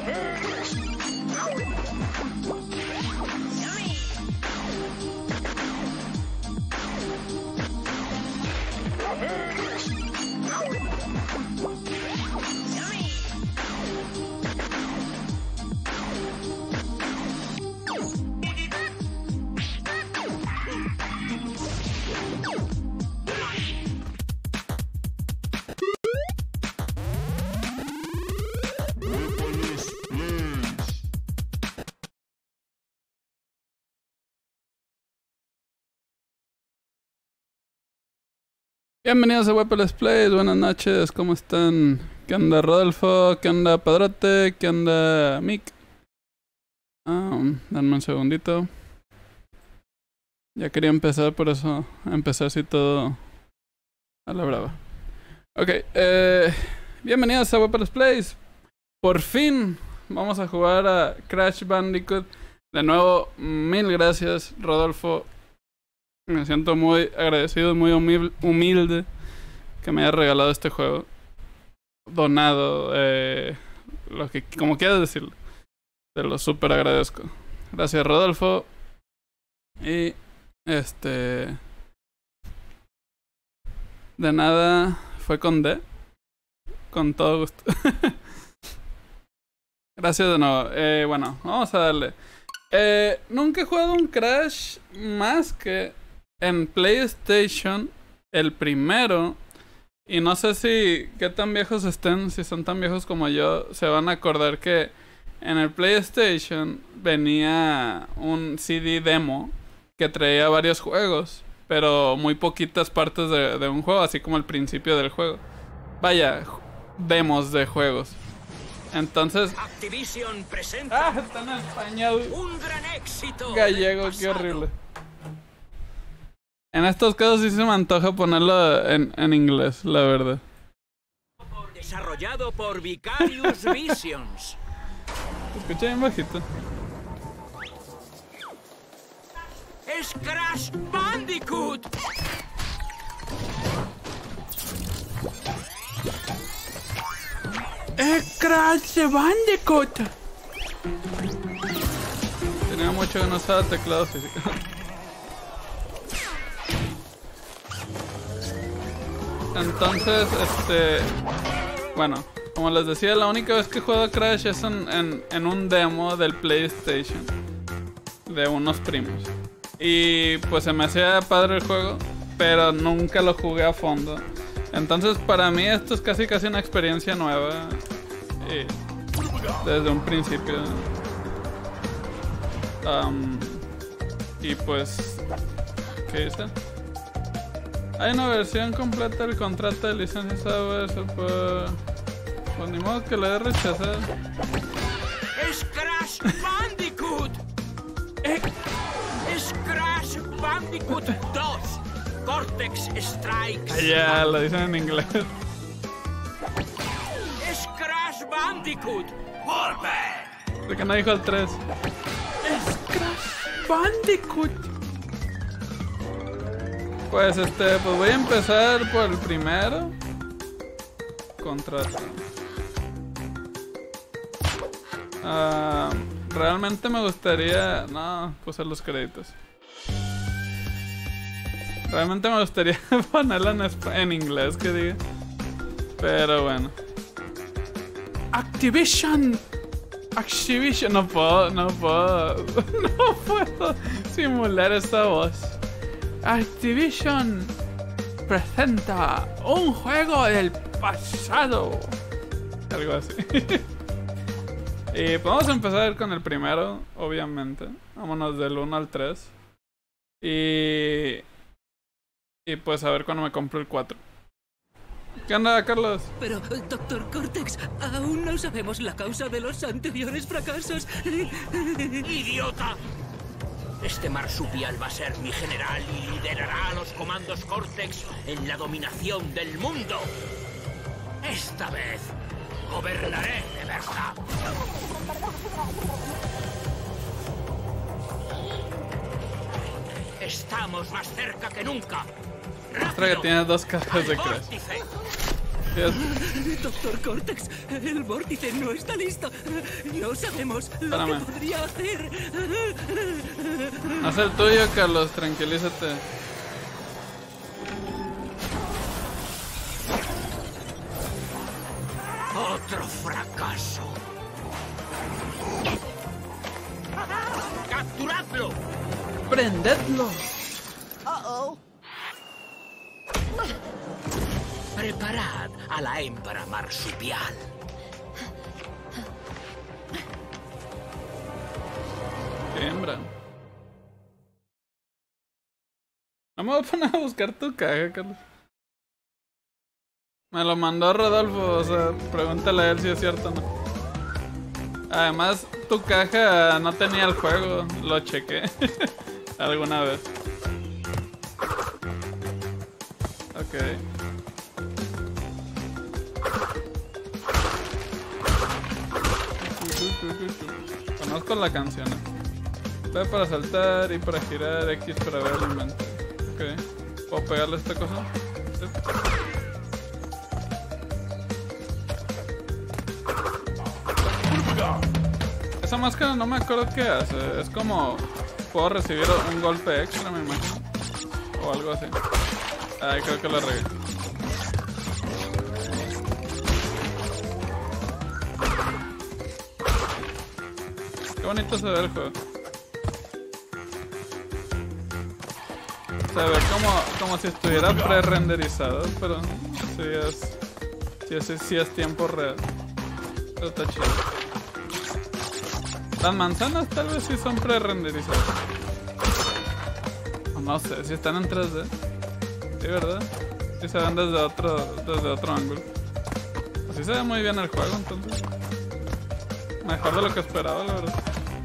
Bienvenidos a Weapon Let's Play, buenas noches, ¿cómo están? ¿Qué onda Rodolfo? ¿Qué onda Padrote? ¿Qué onda Mick? Dame un segundito. Ya quería empezar, por eso empecé así todo a la brava. Ok, bienvenidos a Weapon Let's Play. Por fin vamos a jugar a Crash Bandicoot. De nuevo, mil gracias Rodolfo. Me siento muy agradecido, muy humilde que me haya regalado este juego. Donado, lo que como quieras decirlo. Te lo súper agradezco. Gracias Rodolfo. Y de nada, fue con D. Con todo gusto. Gracias de nuevo. Bueno, vamos a darle. Nunca he jugado un Crash más que en PlayStation, el primero. Y no sé si qué tan viejos estén, si son tan viejos como yo, se van a acordar que en el PlayStation venía un CD demo que traía varios juegos, pero muy poquitas partes de un juego, así como el principio del juego. Vaya, demos de juegos. Entonces, Activision presenta está en español. Un gran éxito Gallego, qué horrible. En estos casos sí se me antoja ponerlo en inglés, la verdad. Desarrollado por Vicarious Visions. Se escucha bien bajito. Es Crash Bandicoot. ¡Es Crash Bandicoot! Tenía mucho que no usaba teclado físico. Entonces, bueno, como les decía, la única vez que he jugado a Crash es en un demo del PlayStation de unos primos. Y pues se me hacía padre el juego, pero nunca lo jugué a fondo. Entonces para mí esto es casi una experiencia nueva. Desde un principio. Y pues, ¿qué dice? Hay una versión completa del contrato de licencia software. Pues ni modo que le dé rechazar. Es Crash Bandicoot. Es Crash Bandicoot 2. Cortex Strikes. Ya, lo dicen en inglés. Es Crash Bandicoot. ¡Volve! ¿Por qué no dijo el 3? Es Crash Bandicoot. Pues pues voy a empezar por el primero. Contrato. Realmente me gustaría... No, puse los créditos. Realmente me gustaría ponerla en inglés, que diga. Pero bueno. Activision. No puedo simular esta voz. Activision presenta un juego del pasado. Algo así. Y podemos empezar con el primero, obviamente. Vámonos del 1 al 3. Y pues a ver cuando me compro el 4. ¿Qué onda, Carlos? Pero, Doctor Cortex, aún no sabemos la causa de los anteriores fracasos. ¡Idiota! Este marsupial va a ser mi general y liderará a los comandos Cortex en la dominación del mundo. Esta vez gobernaré de verdad. Estamos más cerca que nunca. Muestra que tiene dos cajas de Crash. Doctor Cortex, el vórtice no está listo. No sabemos lo que podría hacer. Haz el tuyo, Carlos, tranquilízate. Otro fracaso. ¡Capturadlo! ¡Prendedlo! Preparad a la hembra marsupial. ¿Qué hembra? No me voy a poner a buscar tu caja, Carlos. Me lo mandó Rodolfo, o sea, pregúntale a él si es cierto o no. Además, tu caja no tenía el juego, lo chequé alguna vez. Ok. Conozco la canción. B para saltar y para girar, X para ver el inventario. Ok. ¿Puedo pegarle a esta cosa? Sí. Esa máscara no me acuerdo qué hace. Es como... puedo recibir un golpe extra, me imagino. O algo así. Ay, creo que lo regué. Qué bonito se ve el juego. Se ve como si estuviera pre-renderizado, pero sí es tiempo real. Pero está chido. Las manzanas tal vez sí son pre-renderizadas. O no sé, si están en 3D. Sí, ¿verdad? Sí se ven desde otro ángulo. Así se ve muy bien el juego, entonces. Mejor de lo que esperaba, la verdad.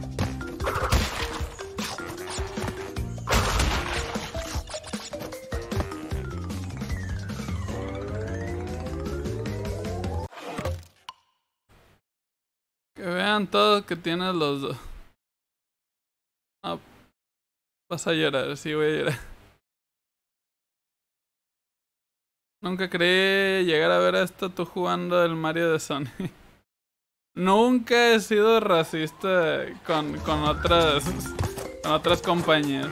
Que vean todo que tienes los dos. No, vas a llorar, sí voy a llorar. Nunca creí llegar a ver esto tú jugando el Mario de Sony. Nunca he sido racista con otras compañías.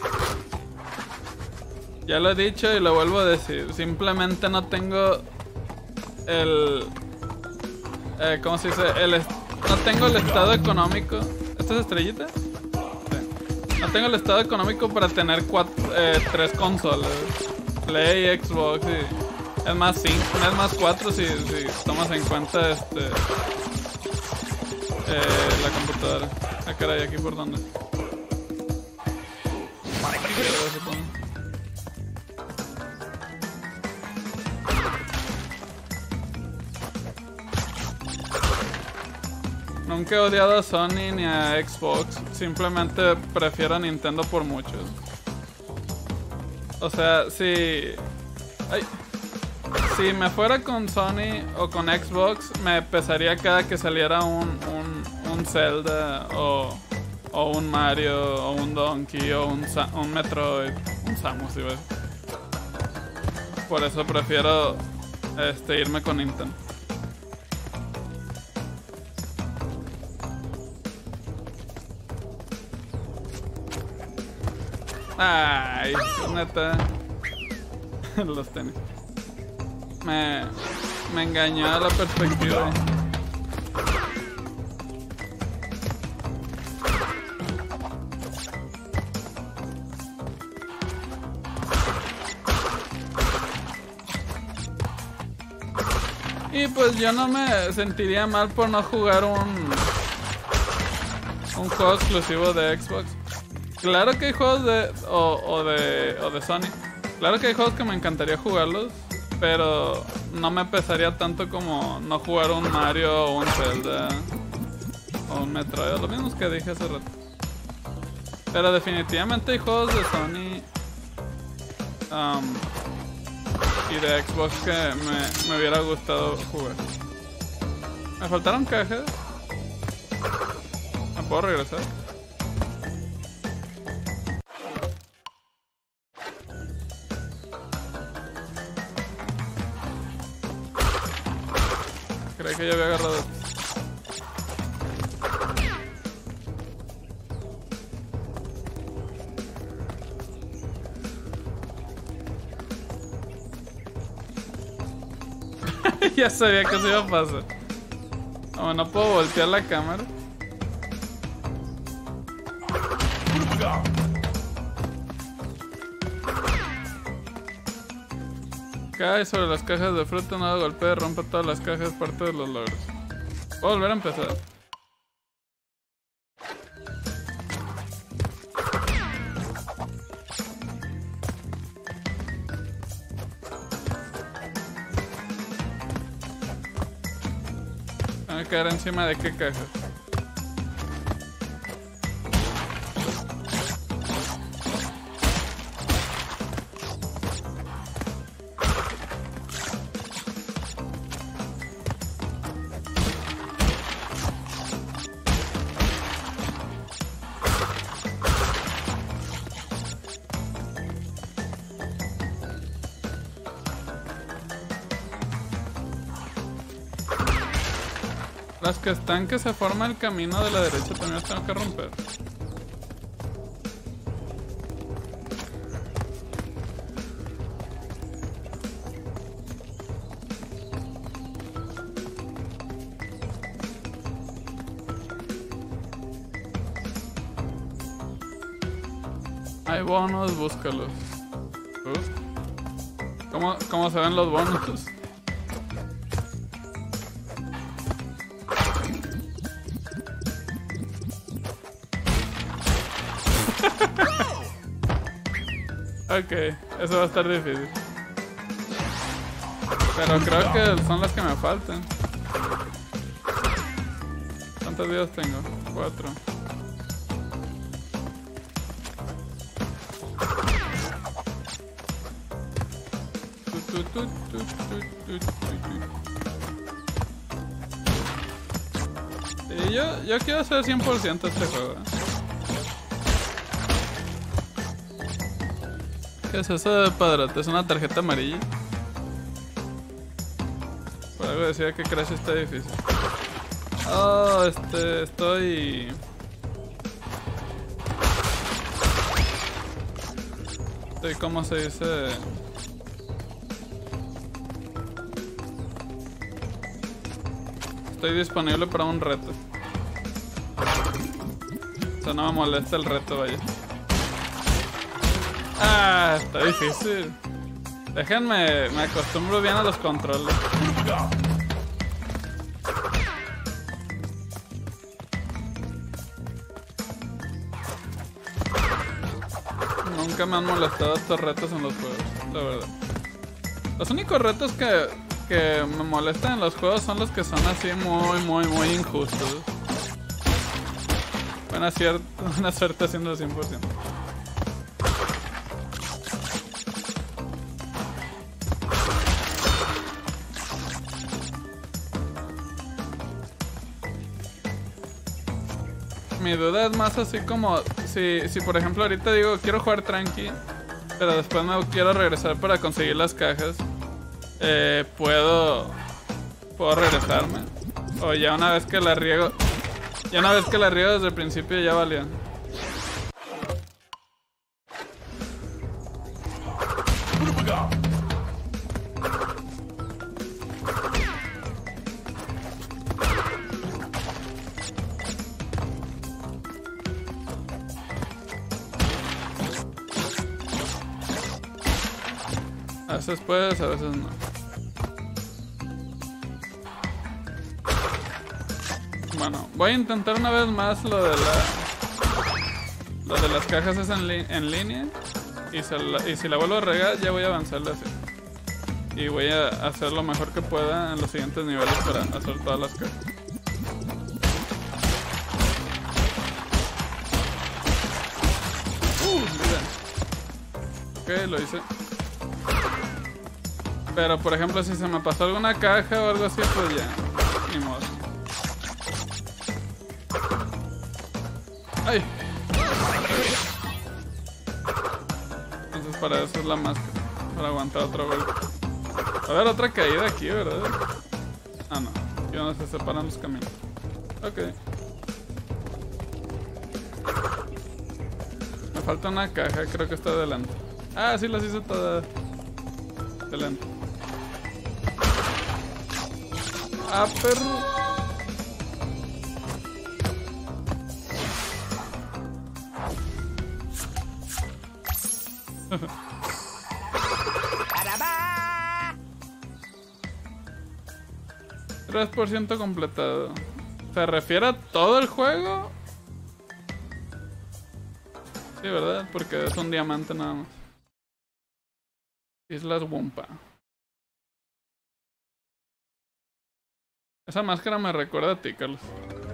Ya lo he dicho y lo vuelvo a decir. Simplemente no tengo el... ¿cómo se dice? No tengo el estado económico. ¿Esta es estrellita? Sí. No tengo el estado económico para tener 3 consolas. Play, Xbox y... Es más 5, es más 4 si tomas en cuenta la computadora. Ah, caray, ¿aquí por dónde? Nunca he odiado a Sony ni a Xbox. Simplemente prefiero a Nintendo por mucho. O sea, si me fuera con Sony o con Xbox, me pesaría cada que saliera un Zelda o un Mario o un Donkey o un Metroid, un Samus, ¿sí ves? Por eso prefiero irme con Nintendo. Ay, neta. Los tenis. Me engañó la perspectiva. Y pues yo no me sentiría mal por no jugar un juego exclusivo de Xbox. Claro que hay juegos de Sony. Claro que hay juegos que me encantaría jugarlos, pero no me pesaría tanto como no jugar un Mario o un Zelda o un Metroid, lo mismo que dije hace rato. Pero definitivamente hay juegos de Sony y de Xbox que me hubiera gustado jugar. Me faltaron cajas. ¿Me puedo regresar? que ya había agarrado. Ya sabía que se iba a pasar. No, no puedo voltear la cámara. Cae sobre las cajas de fruta, no golpea, rompe todas las cajas, parte de los logros. Puedo volver a empezar. Voy a caer encima de qué cajas. Las que están que se forma el camino de la derecha también las tengo que romper. Hay bonos, búscalos. ¿Cómo se ven los bonos? Ok, eso va a estar difícil. Pero creo que son las que me faltan. ¿Cuántos días tengo? 4. Sí, yo quiero hacer 100% este juego. ¿Qué es eso de padrote? ¿Es una tarjeta amarilla? Por algo decía que Crash está difícil. Oh, estoy... ¿Cómo se dice? Estoy disponible para un reto. O sea, no me molesta el reto, vaya. Ah, está difícil. Déjenme, me acostumbro bien a los controles. Nunca me han molestado estos retos en los juegos, la verdad. Los únicos retos que me molestan en los juegos son los que son así muy injustos. Buena suerte haciendo 100%. Mi duda es más así como si por ejemplo ahorita digo quiero jugar tranqui, pero después me quiero regresar para conseguir las cajas, puedo regresarme, o ya una vez que la riego desde el principio ya valió. A veces puedes, a veces no. Bueno, voy a intentar una vez más lo de las cajas es en línea. Y si la vuelvo a regar, ya voy a avanzarle así. Y voy a hacer lo mejor que pueda en los siguientes niveles para hacer todas las cajas. Mira. Ok, lo hice. Pero por ejemplo si se me pasó alguna caja o algo así, pues ya, ni modo. ¡Ay! Entonces para eso es la máscara, para aguantar otro golpe. A ver, otra caída aquí, ¿verdad? Ah, no. Aquí donde se separan los caminos. Ok. Me falta una caja, creo que está adelante. Ah, sí, las hice todas. Excelente. Ah, perro. $3% completado. ¿Se refiere a todo el juego? Sí, ¿verdad? Porque es un diamante nada más. Islas Wumpa. Esa máscara me recuerda a ti, Carlos.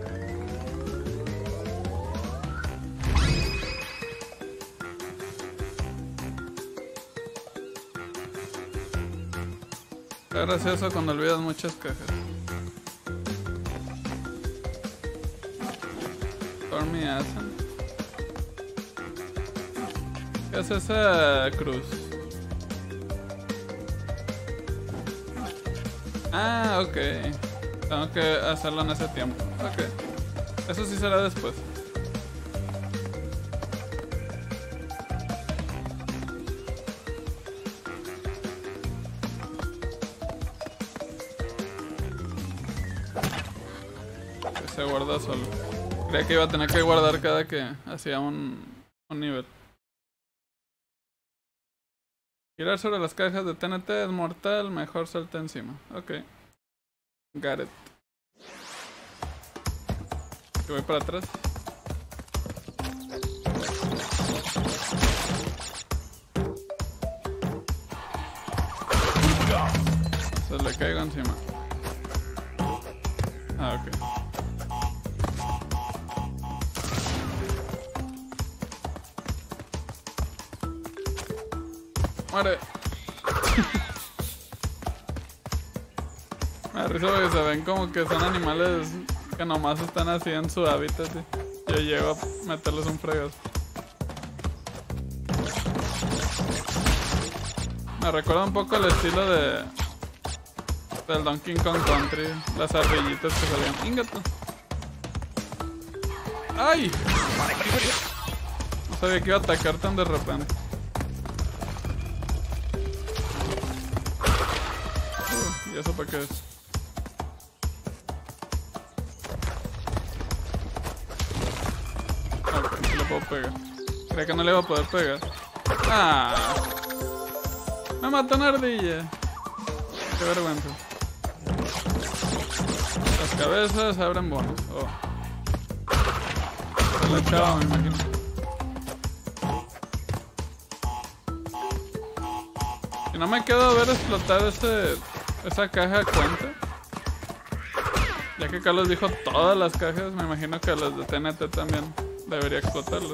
Es gracioso cuando olvidas muchas cajas. Stormy Ascent. ¿Qué es esa cruz? Ah, ok. Tengo que hacerlo en ese tiempo. Ok. Eso sí será después. Se guarda solo. Creía que iba a tener que guardar cada que hacía un nivel. Girar sobre las cajas de TNT es mortal, mejor salta encima. Ok. Got it. Que voy para atrás. Se le caigo encima. Ah, ok. Muere. Me da risa porque se ven como que son animales que nomás están así en su hábitat. ¿Sí? Yo llego a meterles un fregazo. Me recuerda un poco el estilo del Donkey Kong Country. Las ardillitas que salían. ¡Ingato! ¡Ay! No sabía que iba a atacar tan de repente. ¿Y eso para qué es? Ok, sí lo puedo pegar. Creía que no le iba a poder pegar. ¡Ah! ¡Me mató una ardilla! ¡Qué vergüenza! Las cabezas abren bonos. Oh. Se la echaba, me imagino. Si no me quedo a ver explotar esa caja cuenta. Ya que Carlos dijo todas las cajas, me imagino que las de TNT también debería explotarlas.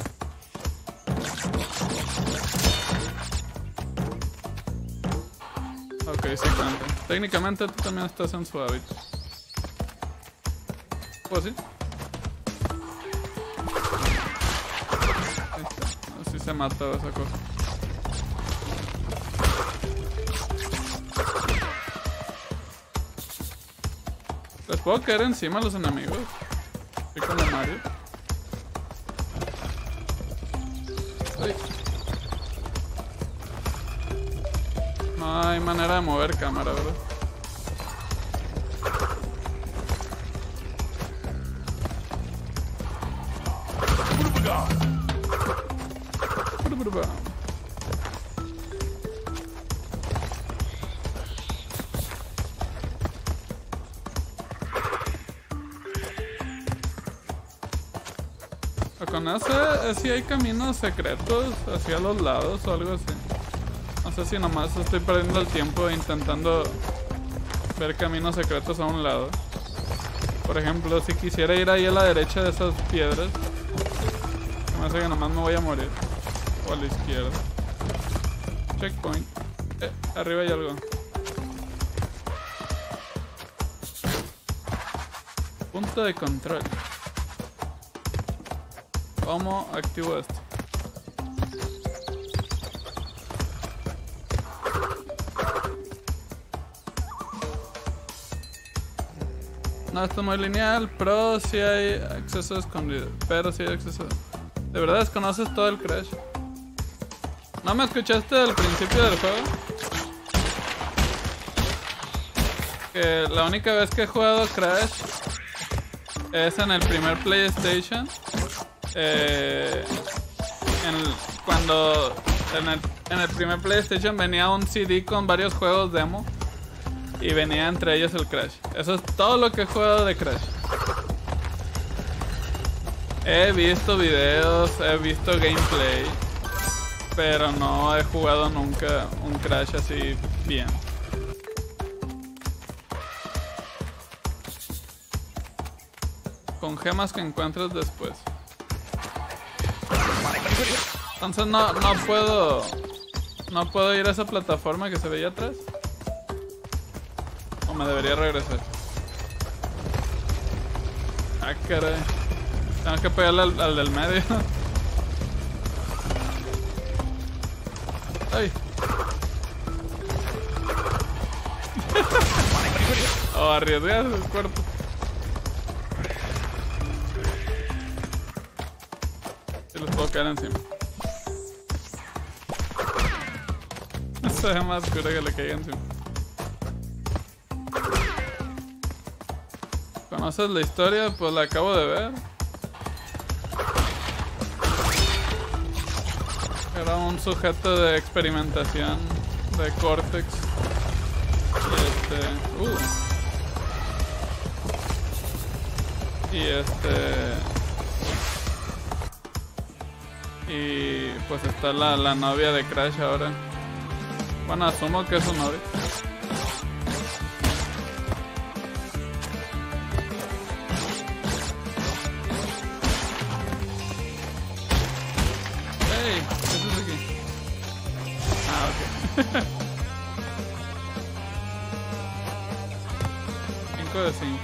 Ok, sí cuenta. Técnicamente tú también estás en su hábito. Pues sí. Así se mata esa cosa. ¿Les puedo caer encima a los enemigos? Soy como Mario. Ay. No hay manera de mover cámara, ¿verdad? Con ese, si hay caminos secretos hacia los lados o algo así. No sé si nomás estoy perdiendo el tiempo intentando ver caminos secretos a un lado. Por ejemplo, si quisiera ir ahí a la derecha de esas piedras, me hace que nomás me voy a morir. O a la izquierda. Checkpoint. Arriba hay algo. Punto de control. ¿Cómo activo esto? No está muy lineal, pero sí hay acceso escondido. Pero sí hay acceso. ¿De verdad desconoces todo el Crash? ¿No me escuchaste al principio del juego? Que la única vez que he jugado Crash es en el primer PlayStation. Cuando en el primer PlayStation venía un CD con varios juegos demo. Y venía entre ellos el Crash. Eso es todo lo que he jugado de Crash. He visto videos, he visto gameplay, pero no he jugado nunca un Crash así bien. Con gemas que encuentras después. Entonces no puedo ir a esa plataforma que se veía atrás. ¿O me debería regresar? Ah, caray. Tengo que pegarle al del medio. Ay. O arriesgar el cuerpo. Y los puedo caer encima. Se ve más cura que le caiga encima. ¿Conoces la historia? Pues la acabo de ver. Era un sujeto de experimentación de Cortex. Y pues está la novia de Crash ahora. Bueno, asumo que es su novia. Hey, ¿qué es aquí? Ah, ok. 5 de 5.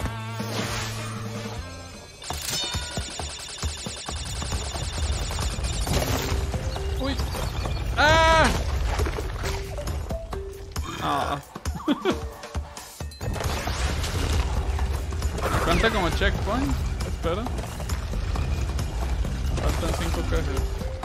Uy. ¡Ah! Ah. ¿Me cuenta como checkpoint? Espera. Faltan 5 cajas.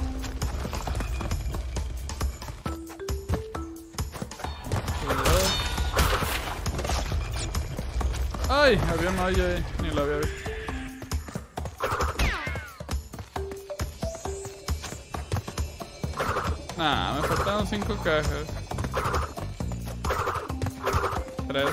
¡Ay! Había un hoyo ahí. Ni lo había visto. Nah, me faltaron 5 cajas. 3.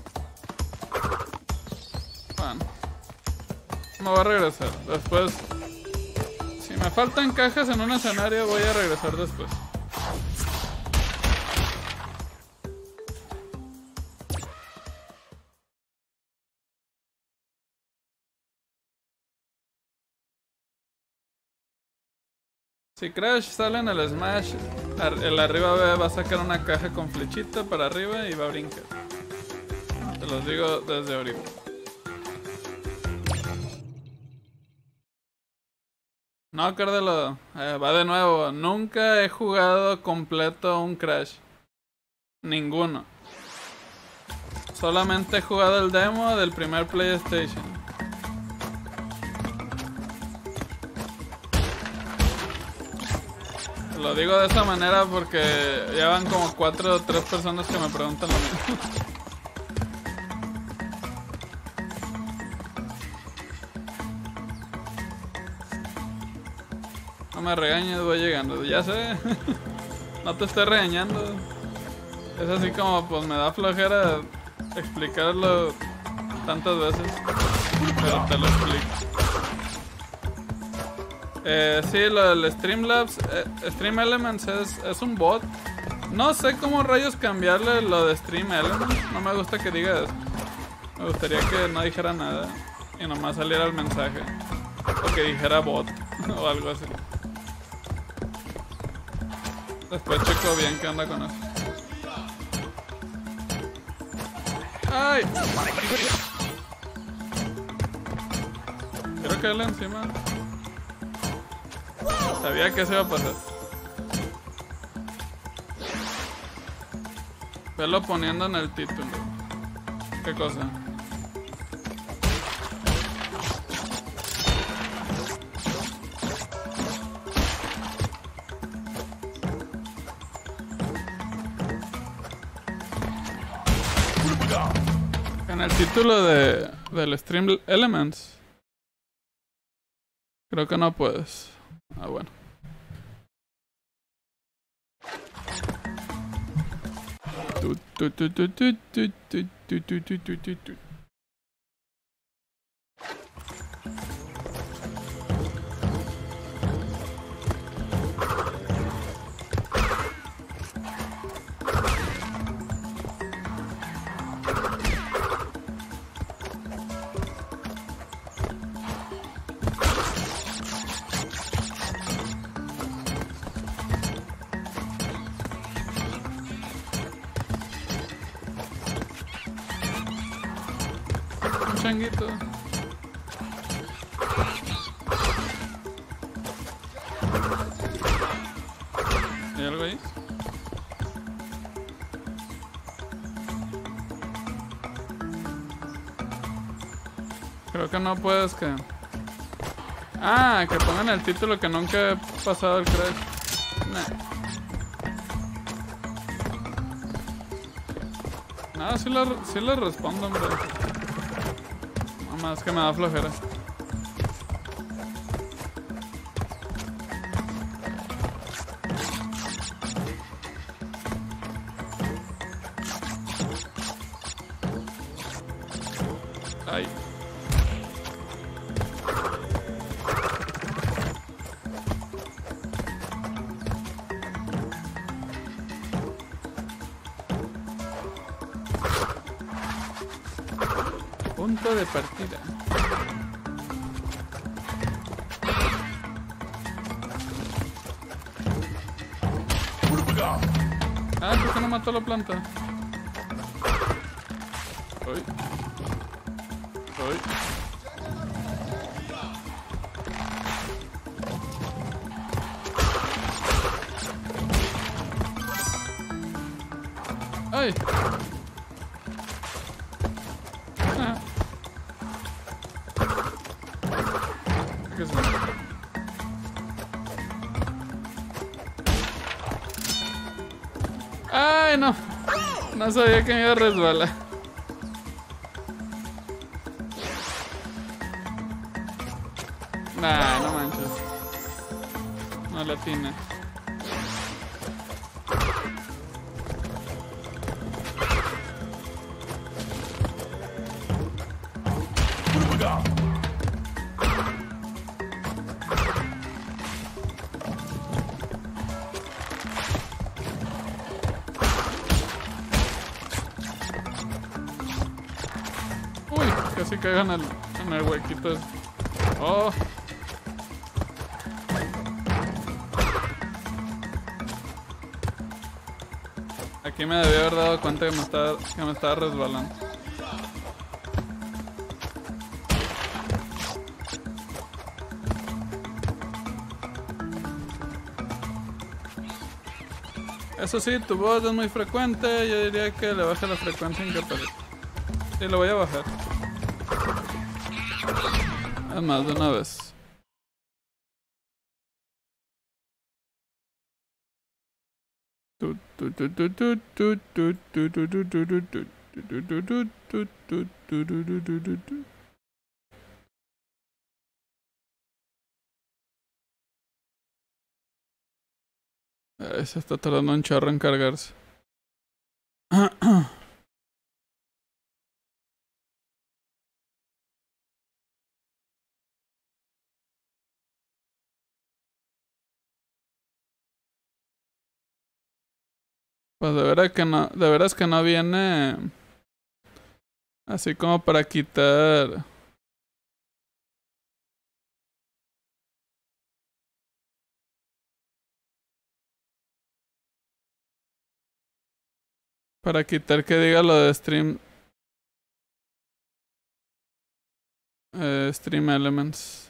Bueno. Me voy a regresar. Después... Si me faltan cajas en un escenario, voy a regresar después. Si Crash sale en el Smash, el arriba B va a sacar una caja con flechita para arriba y va a brincar. Te los digo desde ahorita. No, Cardelo, va de nuevo. Nunca he jugado completo un Crash. Ninguno. Solamente he jugado el demo del primer PlayStation. Lo digo de esa manera porque ya van como 4 o 3 personas que me preguntan lo mismo. No me regañes, voy llegando. Ya sé. No te estoy regañando. Es así como pues me da flojera explicarlo tantas veces. Pero te lo explico. Sí, lo del Streamlabs, Stream Elements es un bot. No sé cómo rayos cambiarle lo de Stream Elements. No me gusta que diga eso. Me gustaría que no dijera nada y nomás saliera el mensaje. O que dijera bot o algo así. Después checo bien qué onda con eso. ¡Ay! Quiero caerle encima. Sabía que eso iba a pasar. Velo poniendo en el título. ¿Qué cosa? el título del Stream Elements. Creo que no puedes. Ah, bueno. Changuito. ¿Hay algo ahí? Creo que no puedes que... Ah, que pongan el título que nunca he pasado el crash. Nah. Sí le respondo, hombre. Más que me da flojera. Ay. Punto de partida. Ah, ¿por qué no mató la planta? Uy. Uy. Ay. ¿Qué es eso? Ay, no. No sabía que me iba a resbalar. Nah, no manches. No la tiene. Casi caigo en el huequito. Oh. Aquí me debí haber dado cuenta que me estaba resbalando. Eso sí, tu voz es muy frecuente. Yo diría que le baje la frecuencia en que aparece. Sí, lo voy a bajar. Además, de una vez. Se está tardando un chorro en cargarse. Pues de veras que no viene así como para quitar. Para quitar que diga lo de Stream Elements.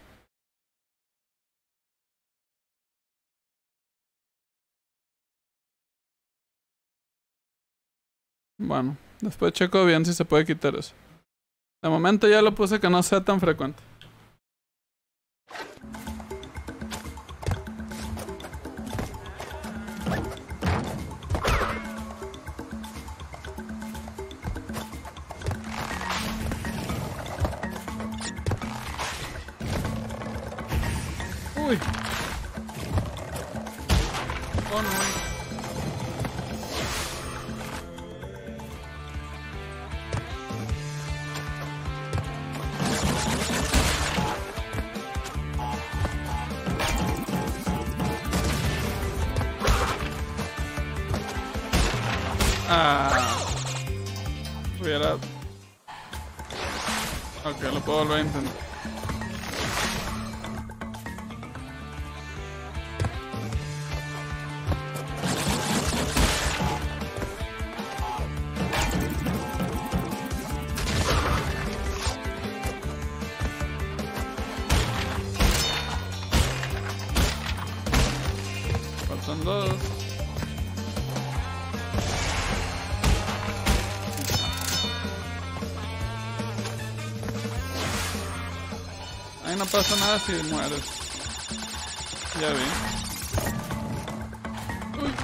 Bueno, después checo bien si se puede quitar eso. De momento ya lo puse que no sea tan frecuente. Uy. Oh no. Hubiera... Ok, lo puedo volver a intentar. Faltan dos. Ahí no pasa nada si mueres. Ya vi. Uy.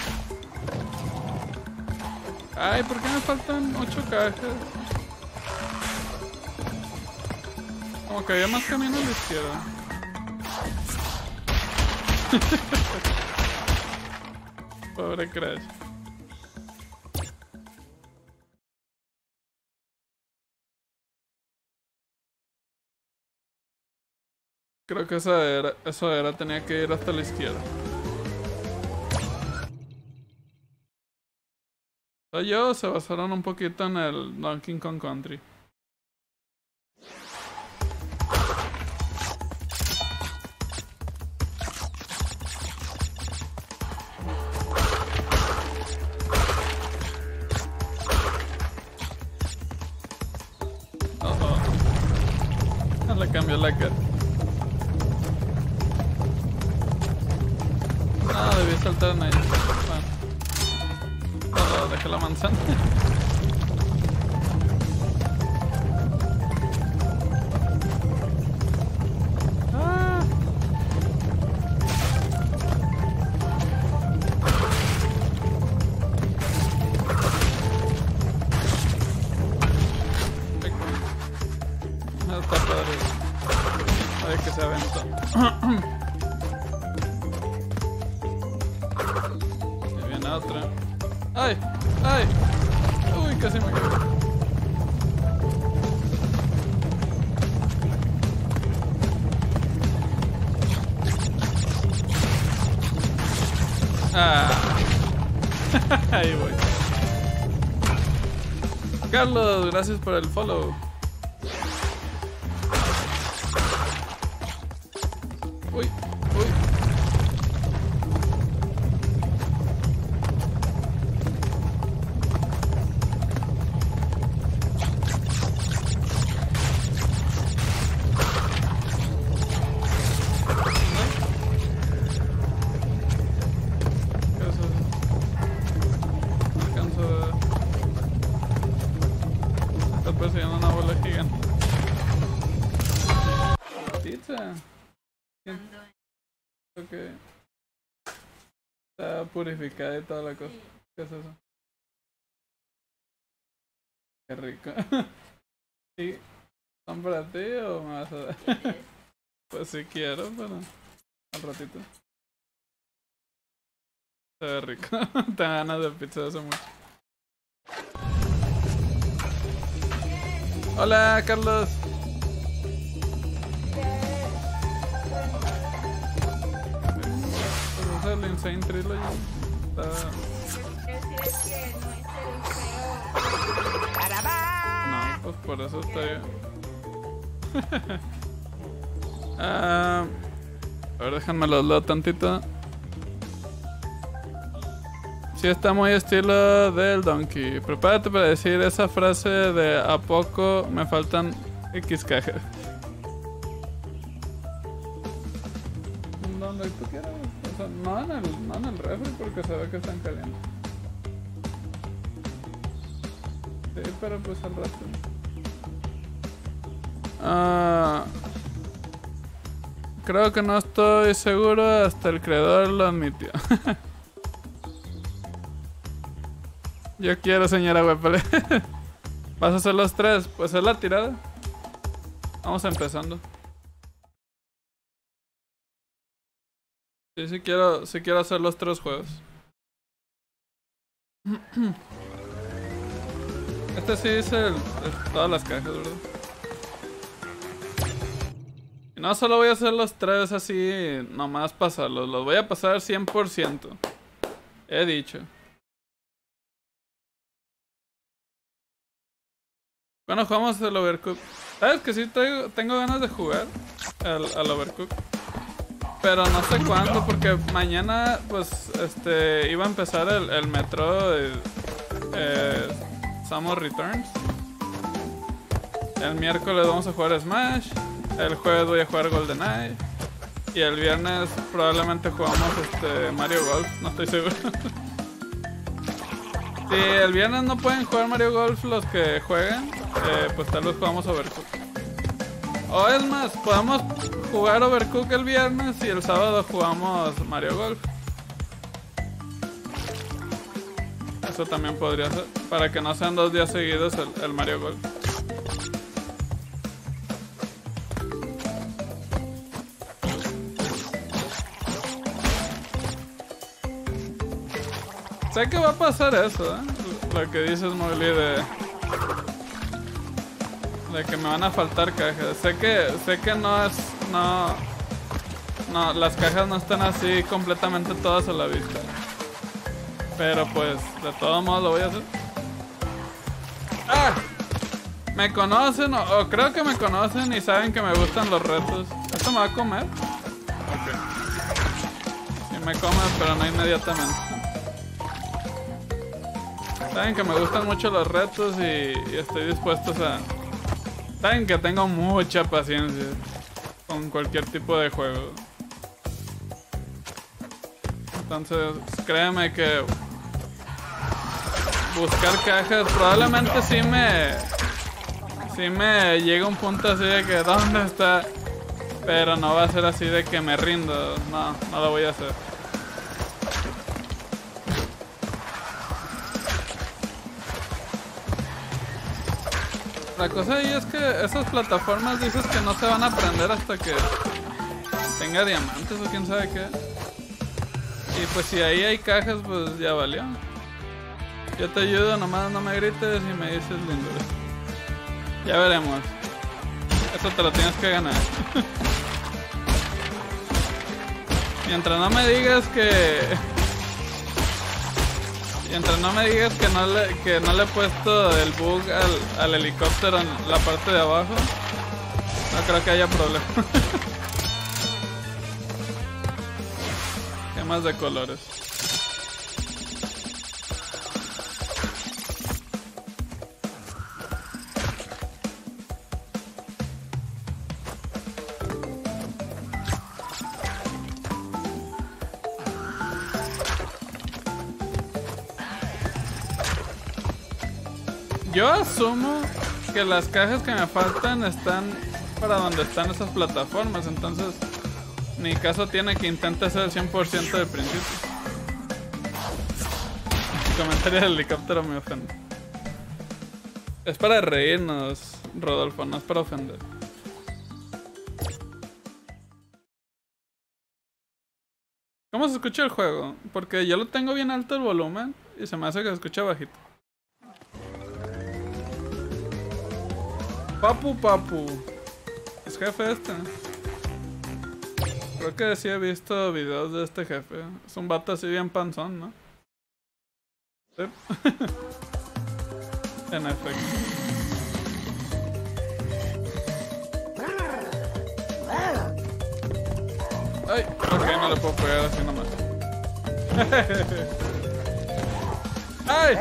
Ay, ¿por qué me faltan 8 cajas? Como que había más camino a la izquierda. Pobre Crash. Creo que eso era, tenía que ir hasta la izquierda. ¿Soy yo o se basaron un poquito en el Donkey Kong Country? Le cambió la cara. Ah, debí saltar en ahí. Bueno. Dejé la manzana. Ah. Está padre. Ay, que se aventó. Y viene otra. ¡Ay! ¡Ay! ¡Uy! Casi me quedé. ¡Ah! Ahí voy. Carlos, gracias por el follow. Uy, uy. ¿Qué es eso? No alcanzo a ver. Está persiguiendo una bola gigante. Pizza. Ok. Está purificada y toda la cosa. ¿Qué es eso? Qué rico. ¿Y son para ti o me vas a dar? Pues si quiero, pero al ratito. Se ve rico. Te ganas de pizza hace mucho. Hola, Carlos. El Insane Trilogy está... No, pues por eso está bien. A ver, déjenme los leo tantito. Sí, está muy estilo del Donkey. Prepárate para decir esa frase de ¿a poco me faltan X cajas? Donde tú quieras. O sea, no en el refri porque se ve que están calientes. Sí, pero pues al rato. Creo que no estoy seguro, hasta el creador lo admitió. Yo quiero, señora Wepele. ¿Vas a hacer los 3? Pues es la tirada. Vamos empezando. Sí quiero hacer los 3 juegos. Este sí dice todas las cajas, ¿verdad? Y no solo voy a hacer los 3 así, nomás pasarlos. Los voy a pasar 100%. He dicho. Bueno, jugamos el Overcooked. ¿Sabes que sí tengo ganas de jugar al Overcooked? Pero no sé cuándo, porque mañana pues iba a empezar el Metroid Samus Returns. El miércoles vamos a jugar Smash. El jueves voy a jugar GoldenEye. Y el viernes probablemente jugamos Mario Golf, no estoy seguro. Si el viernes no pueden jugar Mario Golf los que jueguen, pues tal vez jugamos Overcooked. O es más, podemos jugar Overcooked el viernes y el sábado jugamos Mario Golf. Eso también podría ser, para que no sean 2 días seguidos el Mario Golf. Sé que va a pasar eso, lo que dices, Mowgli, de que me van a faltar cajas. Sé que no, las cajas no están así completamente todas a la vista. Pero pues, de todos modos lo voy a hacer. ¡Ah! Me conocen, o creo que me conocen y saben que me gustan los retos. ¿Esto me va a comer? Ok. Sí me come, pero no inmediatamente. Saben que me gustan mucho los retos y estoy dispuesto a... Saben que tengo mucha paciencia con cualquier tipo de juego. Entonces, créeme que buscar cajas probablemente sí me llega un punto así de que ¿dónde está? Pero no va a ser así de que me rindo. No lo voy a hacer. La cosa ahí es que esas plataformas dices que no se van a aprender hasta que tenga diamantes o quién sabe qué. Y pues si ahí hay cajas, pues ya valió. Yo te ayudo, nomás no me grites y me dices lindo. Ya veremos. Eso te lo tienes que ganar. Mientras no me digas que... Mientras no me digas que no le he puesto el bug al helicóptero en la parte de abajo, no creo que haya problema. Gemas de colores. Yo asumo que las cajas que me faltan están para donde están esas plataformas, entonces mi caso tiene que intentar hacer el 100% del principio. El comentario del helicóptero me ofende. Es para reírnos, Rodolfo, no es para ofender. ¿Cómo se escucha el juego? Porque yo lo tengo bien alto el volumen y se me hace que se escucha bajito. Papu. Es jefe este. Creo que sí he visto videos de este jefe. Es un vato así bien panzón, ¿no? Sí. En efecto. Ay, ok, no le puedo pegar así nomás. ¡Ay!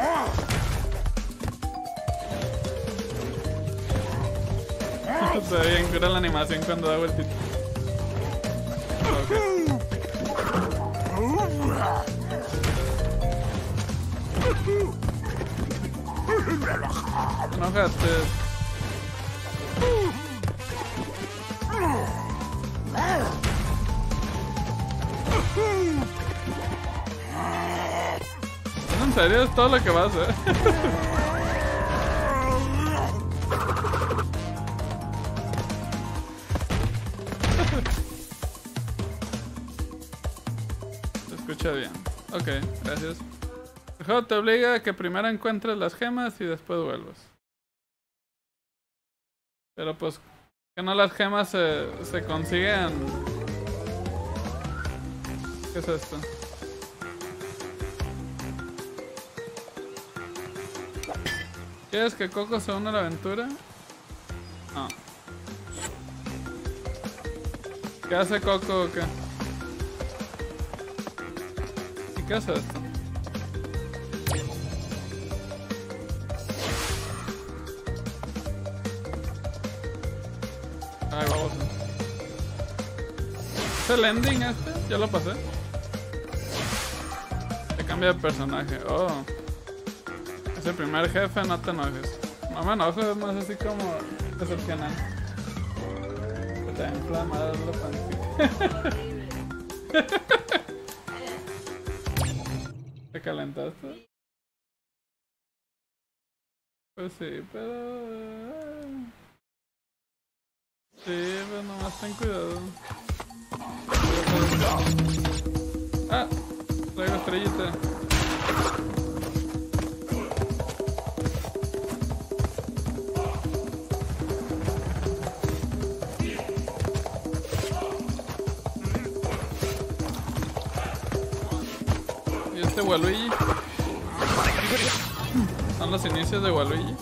Se ve bien cura la animación cuando da vueltita. Okay. Enojate. ¿En serio es todo lo que va a hacer? escucha bien. Ok, gracias. El juego te obliga a que primero encuentres las gemas y después vuelvas. Pero pues, que no las gemas se consiguen. ¿Qué es esto? ¿Quieres que Coco se una a la aventura? No. ¿Qué hace Coco o qué? ¿Y qué hace esto? Ay, vamos. ¿Es el ending este? Ya lo pasé. Se cambia de personaje. Oh. Es el primer jefe, no te enojes. No me enojo, es más así como decepcionante. Está inflamado la pancita. ¿Te calentaste? Pues sí, pero... Sí, pero nomás ten cuidado. Ah, traigo estrellita. ¿Y este Waluigi? Son los inicios de Waluigi.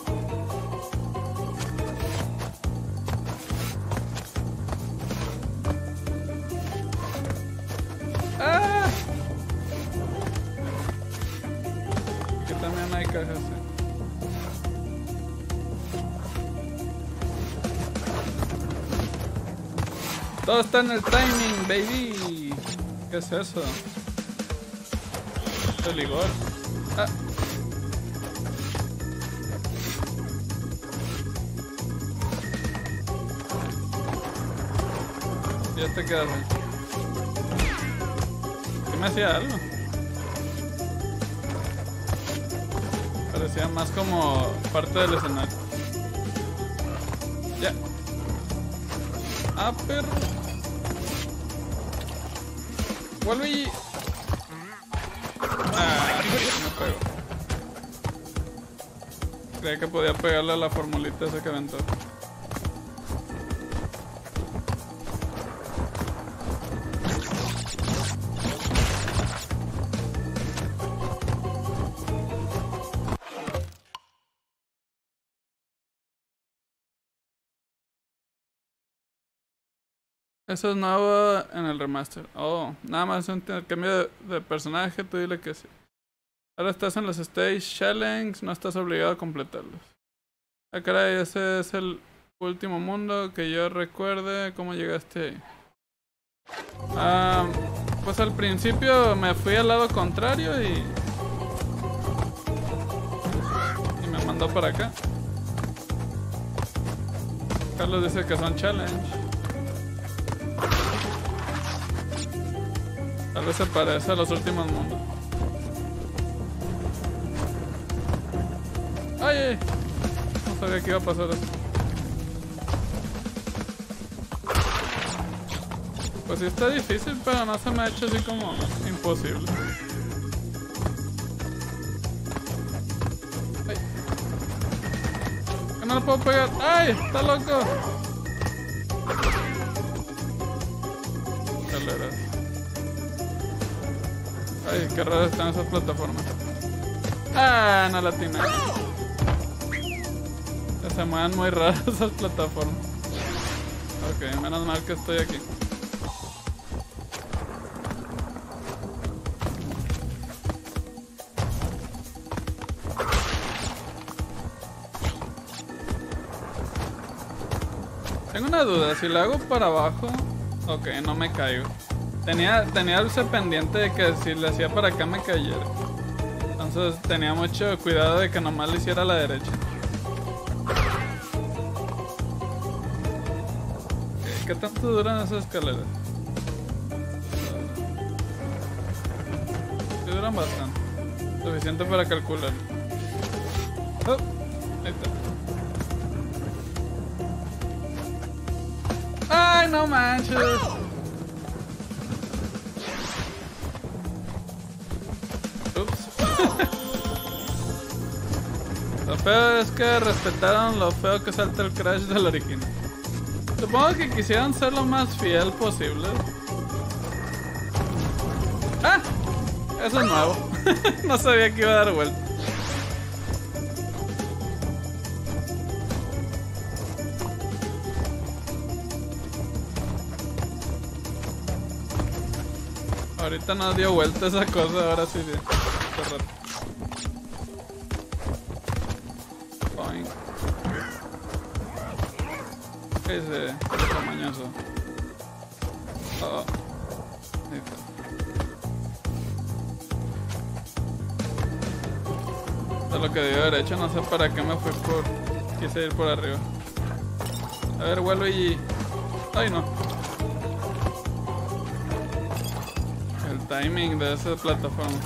¡Ah! Que también hay cajas, Todo está en el timing, baby. ¿Qué es eso? El ligor. Ah. ¿Y este qué hace? ¿Qué me hacía algo? Parecía más como parte del escenario. Ya. Ah, perro. Waluigi. Ah, no pegó. Creía que podía pegarle a la formulita esa que aventó. Eso es nuevo en el remaster. Oh, nada más un cambio de personaje, tú dile que sí. Ahora estás en los Stage Challenge, no estás obligado a completarlos. Ah, caray, ese es el último mundo que yo recuerde. ¿Cómo llegaste ahí? Pues al principio me fui al lado contrario y me mandó para acá. Carlos dice que son challenge. Tal vez se parece a los últimos mundos. ¡Ay! No sabía que iba a pasar eso. Pues sí está difícil, pero no se me ha hecho así como imposible. ¡Ay! ¿Que no le puedo pegar? ¡Ay! ¡Está loco! Caleras. Ay, qué raras están esas plataformas. Ah, no la atiné. Se mueven muy raras esas plataformas. Ok, menos mal que estoy aquí. Tengo una duda, si la hago para abajo... Ok, no me caigo. Tenía ese pendiente de que si le hacía para acá me cayera. Entonces tenía mucho cuidado de que nomás le hiciera a la derecha. ¿Qué tanto duran esas escaleras? Sí, duran bastante. Suficiente para calcular. Oh, ahí está. ¡Ay, no manches! feo es que respetaron lo feo que salta el Crash del original. Supongo que quisieran ser lo más fiel posible. ¡Ah! Eso es nuevo. No sabía que iba a dar vuelta. Ahorita no dio vuelta esa cosa, ahora sí. Ese tamañoso. Oh. Es lo que debió haber hecho, no sé para qué me fui por... Quise ir por arriba. A ver, vuelvo y... Ay, no. El timing de esa plataforma.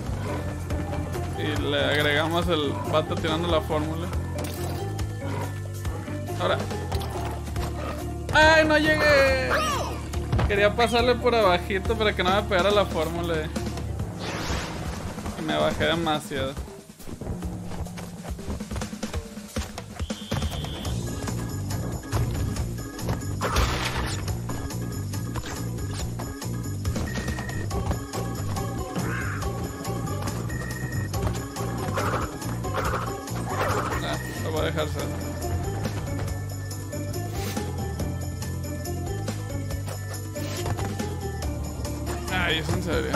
Y le agregamos el vato tirando la fórmula. Ahora. ¡Ay, no llegué! Quería pasarle por abajito para que no me pegara la fórmula. Y me bajé demasiado. Lo voy a dejar ser. Ay, es en serio.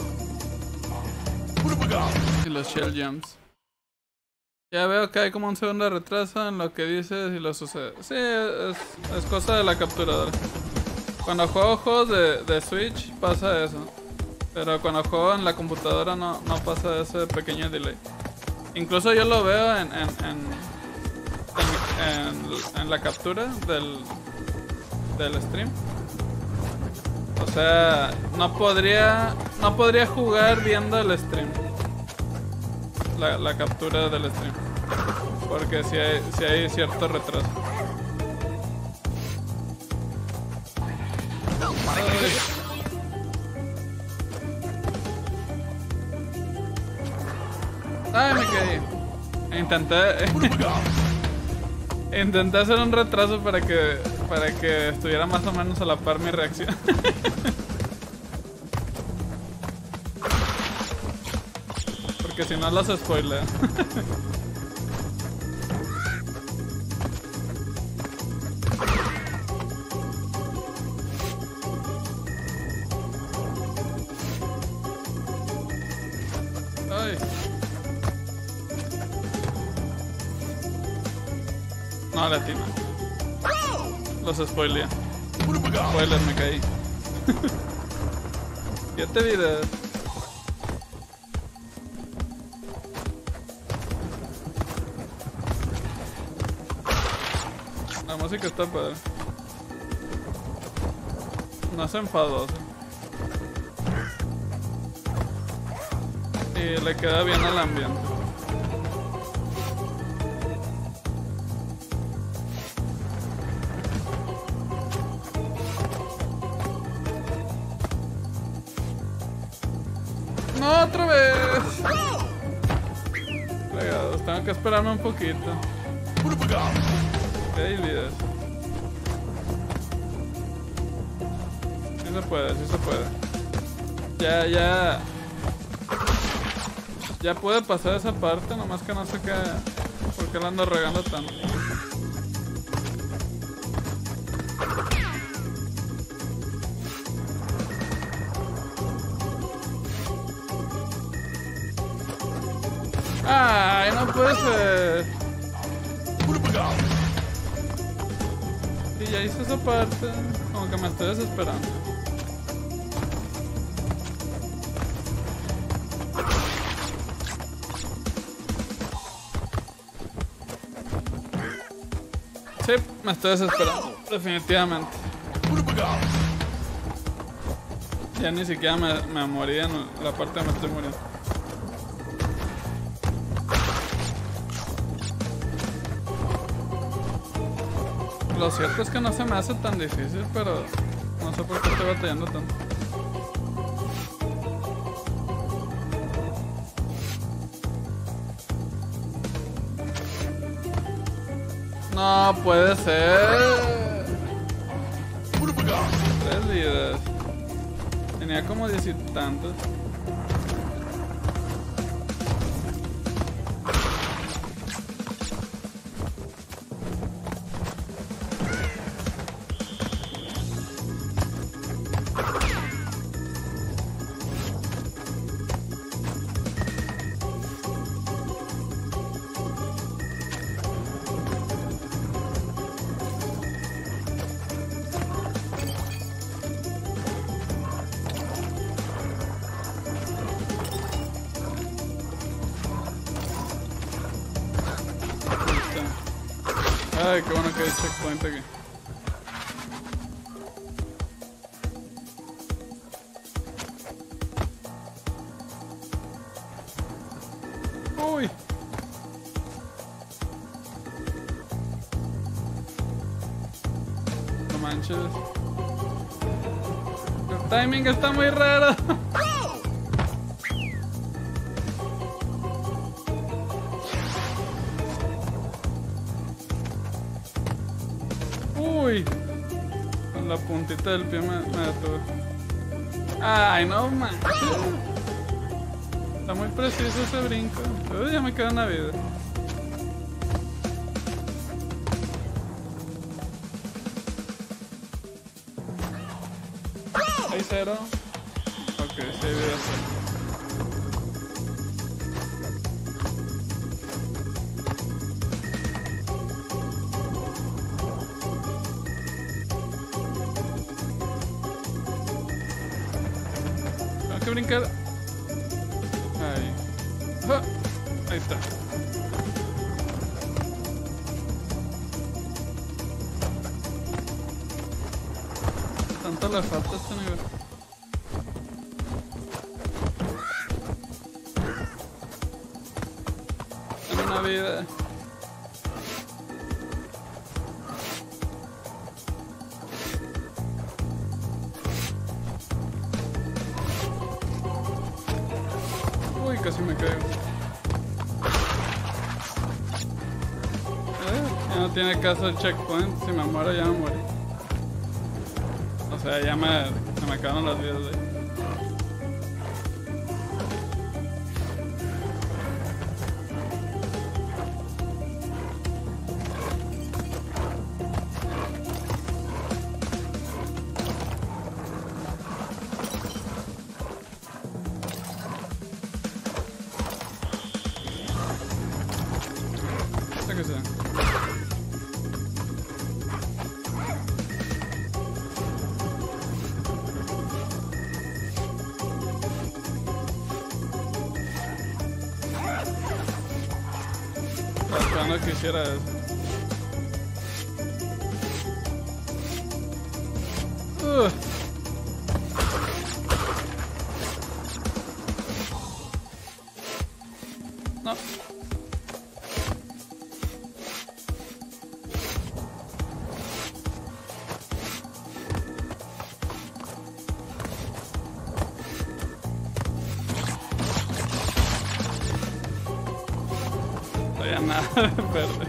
Y los shell jumps. Ya veo que hay como un segundo de retraso en lo que dices y lo sucede. Sí, es cosa de la capturadora. Cuando juego juegos de Switch pasa eso. Pero cuando juego en la computadora no pasa ese pequeño delay. Incluso yo lo veo en la captura del stream. O sea, no podría jugar viendo el stream. La captura del stream. Porque si hay cierto retraso. Ay, me caí. Intenté hacer un retraso para que estuviera más o menos a la par mi reacción. Porque si no los spoileo. Ay. No, latino. Los spoileé. Spoiler, me caí. 7 videos. La música está padre. No es enfadosa. Y le queda bien al ambiente. ¡No, otra vez! Fregados, tengo que esperarme un poquito. ¿Qué olvidas? Sí se puede, sí se puede. Ya puede pasar esa parte, nomás que no sé qué... ¿Por qué la ando regando tanto? ¡Ay, no puede ser! Sí, ya hice esa parte. Como que me estoy desesperando. Sí, me estoy desesperando. Definitivamente. Ya ni siquiera me morí en la parte donde me estoy muriendo. Lo cierto es que no se me hace tan difícil, pero no sé por qué estoy batallando tanto. No puede ser. 3 vidas. Tenía como 10 y tantos. Ay, qué bueno que hay checkpoint aquí. Uy. No manches. El timing está muy raro. Uy, con la puntita del pie me detuve. Ay, no manches. Está muy preciso ese brinco. Uy, ya me queda una vida. ¿Hay 0? Ok, sí hay vida 0. Tengo que brincar. Ahí. ¡Ah! Ahí está. Tanto le falta a este nivel. Tengo una vida. Uy, casi me caigo. Ya no tiene caso el checkpoint. Si me muero, ya me muero. O sea, ya se me acabaron las vidas de ahí. Que sea. Estaba esperando que hiciera eso. No. Todavía nada de verde.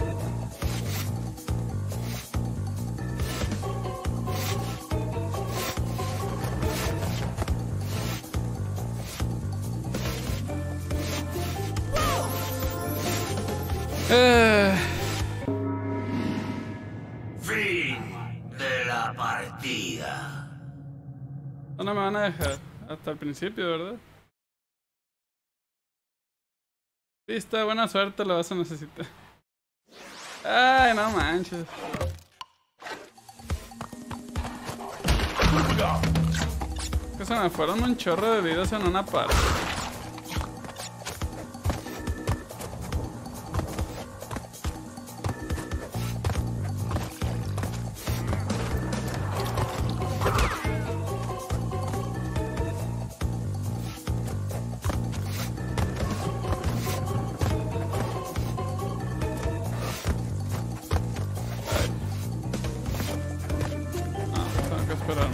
Fin de la partida. No me van a dejar hasta el principio, ¿verdad? Listo, buena suerte, lo vas a necesitar. Ay, no manches. Que se me fueron un chorro de vidas en una parte. Esperarme.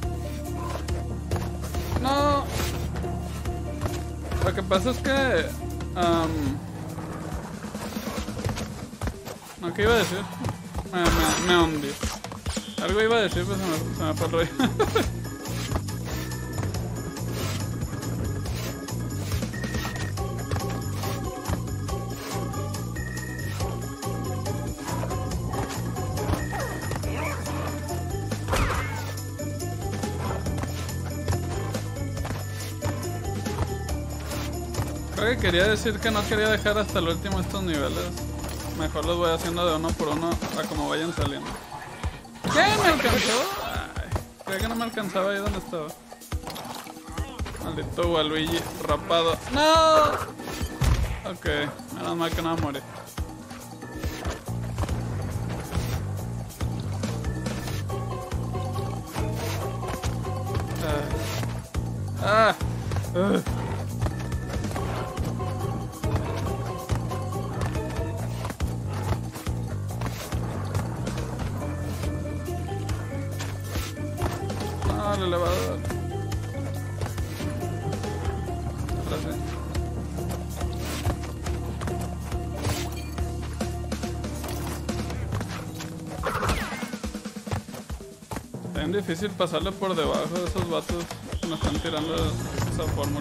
No. Lo que pasa es que No, ¿qué iba a decir? Me hundí. Algo iba a decir, pues se me fue el rollo. Creo que quería decir que no quería dejar hasta el último estos niveles. Mejor los voy haciendo de uno por uno a como vayan saliendo. ¿Qué? ¿Me alcanzó? Ay, creía que no me alcanzaba ahí donde estaba. Maldito Waluigi rapado. ¡No! Ok, menos mal que no va a morir. El elevador. Atrás, Está bien difícil pasarle por debajo de esos vatos que nos están tirando esa fórmula.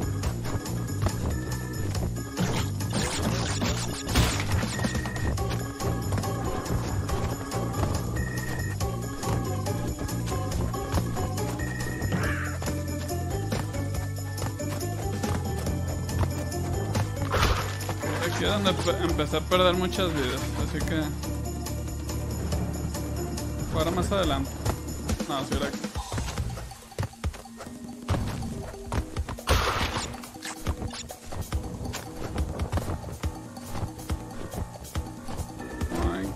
Aquí es donde empecé a perder muchas vidas, así que... Ahora más adelante. No, si era aquí. Ay.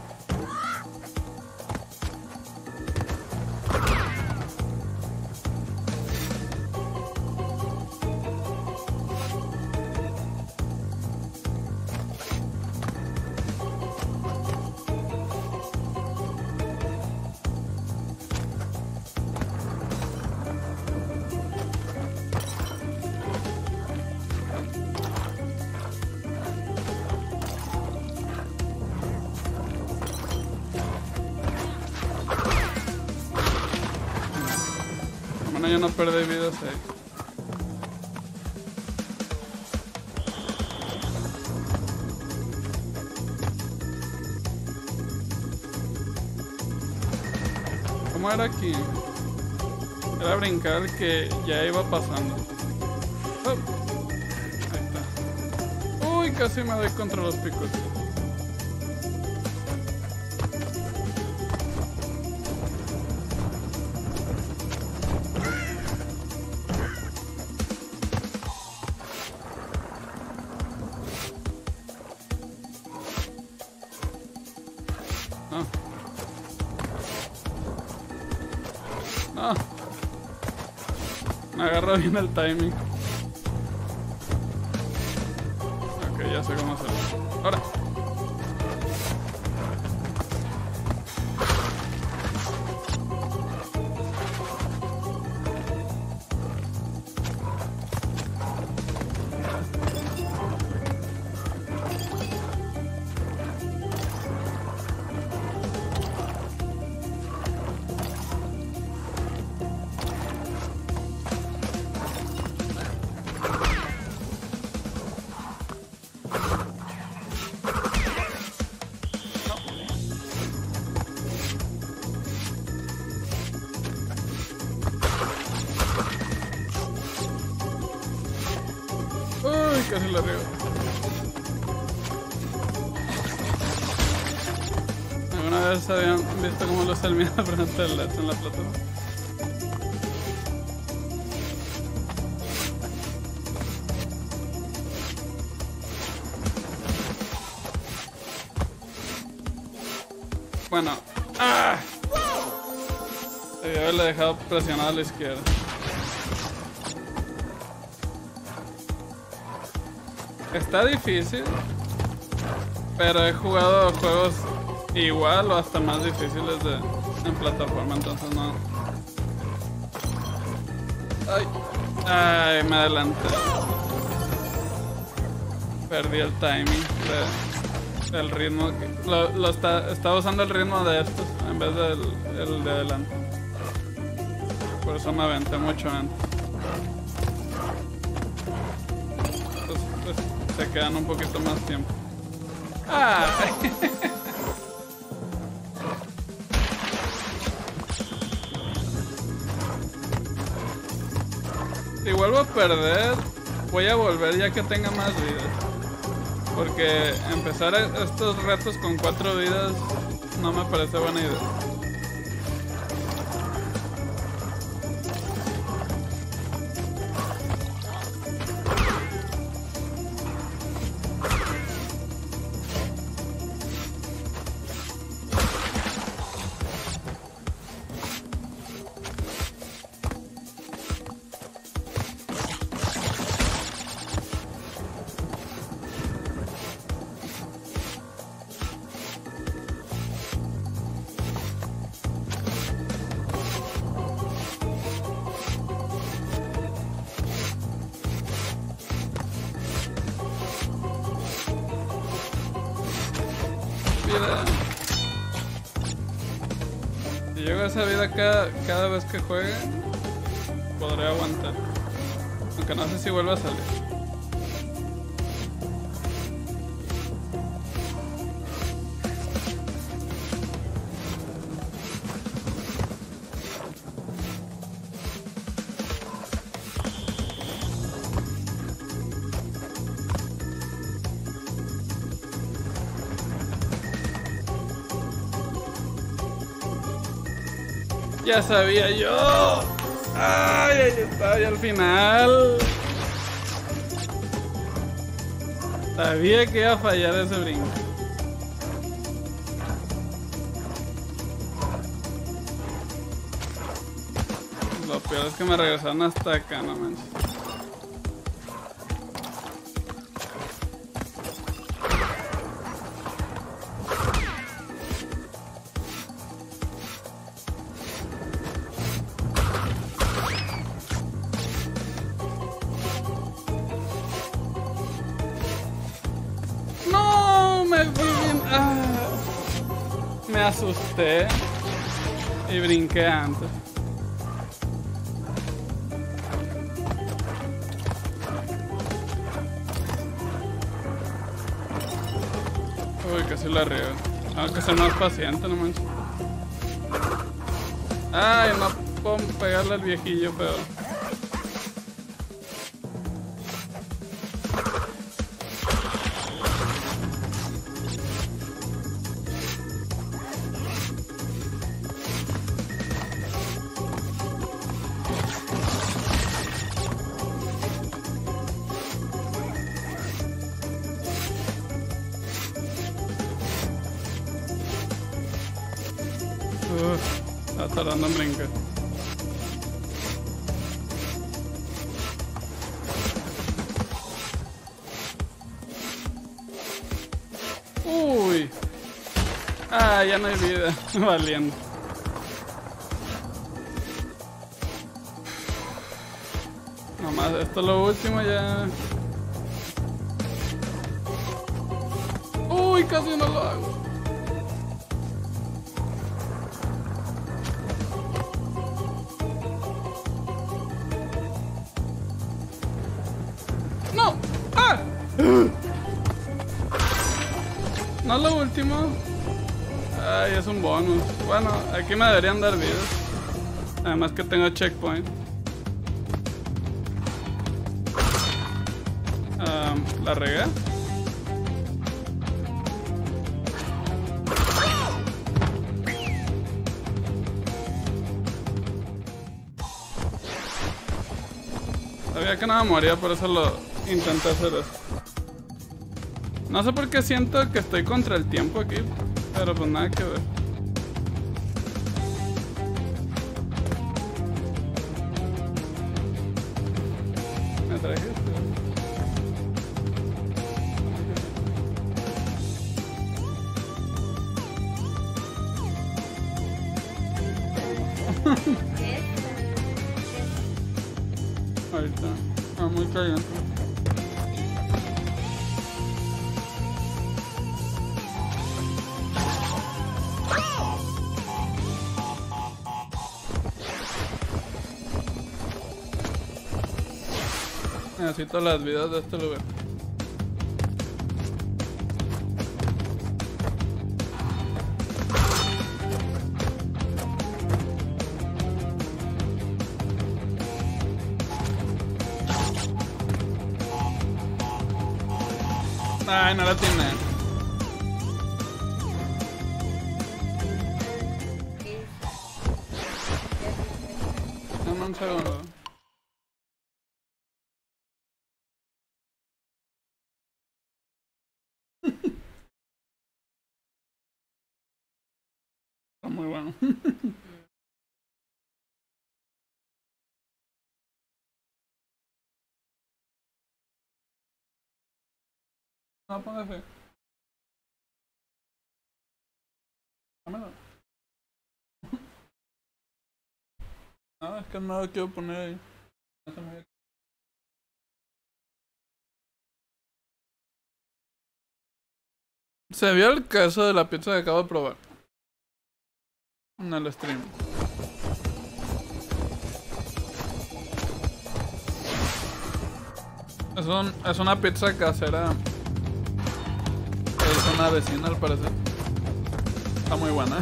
Bueno, yo no perdí vidas ahí. ¿Cómo era aquí? Era brincar el que ya iba pasando. Oh. Ahí está. Uy, casi me doy contra los picos. No. Me agarra bien el timing. Ok, ya sé cómo hacerlo. Ahora. Uy, casi la riego. ¿Alguna vez habían visto cómo los termina frente al LED en la plataforma? Bueno. ¡Ah! Debí haberle dejado presionado a la izquierda. Está difícil, pero he jugado juegos igual o hasta más difíciles en plataforma, entonces no. Ay, me adelanté. Perdí el timing del ritmo. Estaba usando el ritmo de estos en vez del de adelante. Por eso me aventé mucho antes. Entonces, se quedan un poquito más tiempo. ¡Ah! Si vuelvo a perder, voy a volver ya que tenga más vidas. Porque empezar estos retos con 4 vidas no me parece buena idea. Si llego a esa vida cada vez que juegue, podré aguantar. Aunque no sé si vuelve a salir. Ya sabía yo. Ay, ahí está, ya al final. Sabía que iba a fallar ese brinco. Lo peor es que me regresaron hasta acá, no manches. Me asusté y brinqué antes. Uy, casi la riego. Tengo que ser más paciente, no manches. Ay, no puedo pegarle al viejillo, pero... Está tardando en brincar. Uy. Ah, ya no hay vida. Valiendo. Nomás esto es lo último ya. Uy, casi no lo hago. ¡No! ¡Ah! No es lo último. Ay, es un bonus. Bueno, aquí me deberían dar vidas. Además que tengo checkpoint. ¿La regué? Sabía que no me moría, por eso lo intenté hacer esto. No sé por qué siento que estoy contra el tiempo aquí, pero pues nada que ver. ¿Me trajiste? Ahorita. Muy caliente. Necesito las vidas de este lugar. Ay, no la tiene. Dame un segundo. Está muy bueno. No pongas fe. Dámelo. No, es que no lo quiero poner ahí. Se vio el queso de la pizza que acabo de probar en el stream. Es una pizza casera que hizo una vecina al parecer. Está muy buena.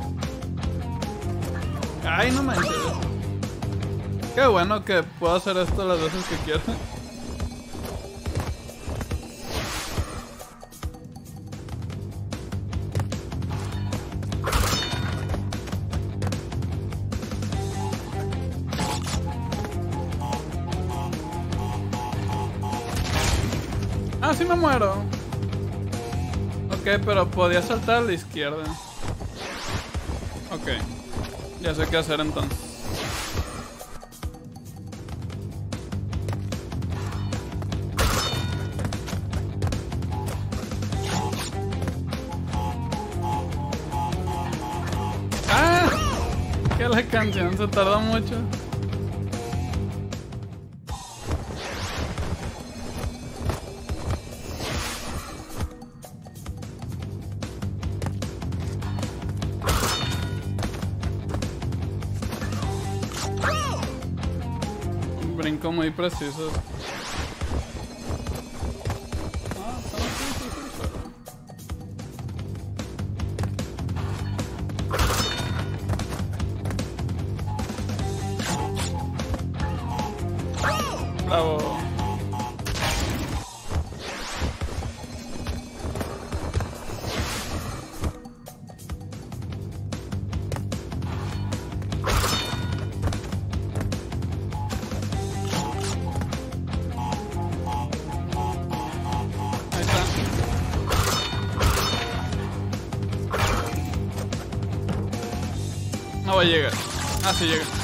Ay, no manches. Qué bueno que puedo hacer esto las veces que quiera. Ah, sí me muero. Ok, pero podía saltar a la izquierda. Ok. Ya sé qué hacer entonces. ¡Ah! Que la canción se tardó mucho. Brinco muy preciso. Bravo. No va a llegar. Ah, sí llega.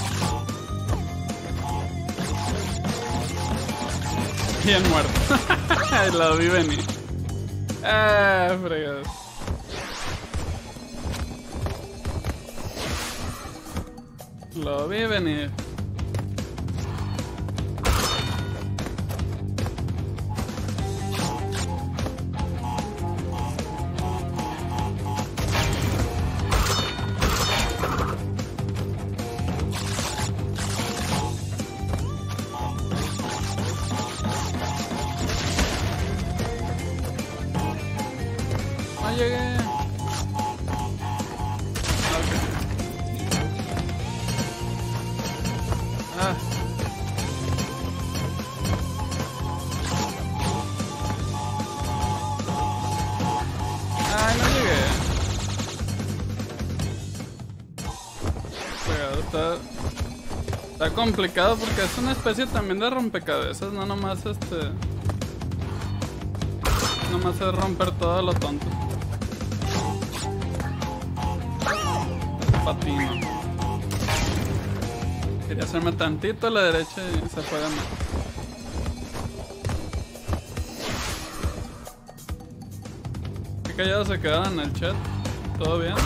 Bien muerto. Lo vi venir. Fregado. Lo vi venir. No llegué. Okay. Ah. Ay, no llegué. Está complicado porque es una especie también de rompecabezas, no nomás nomás es romper todo lo tonto. Patino. Quería hacerme tantito a la derecha y se fue de mí. Qué callados se quedaron en el chat. ¿Todo bien?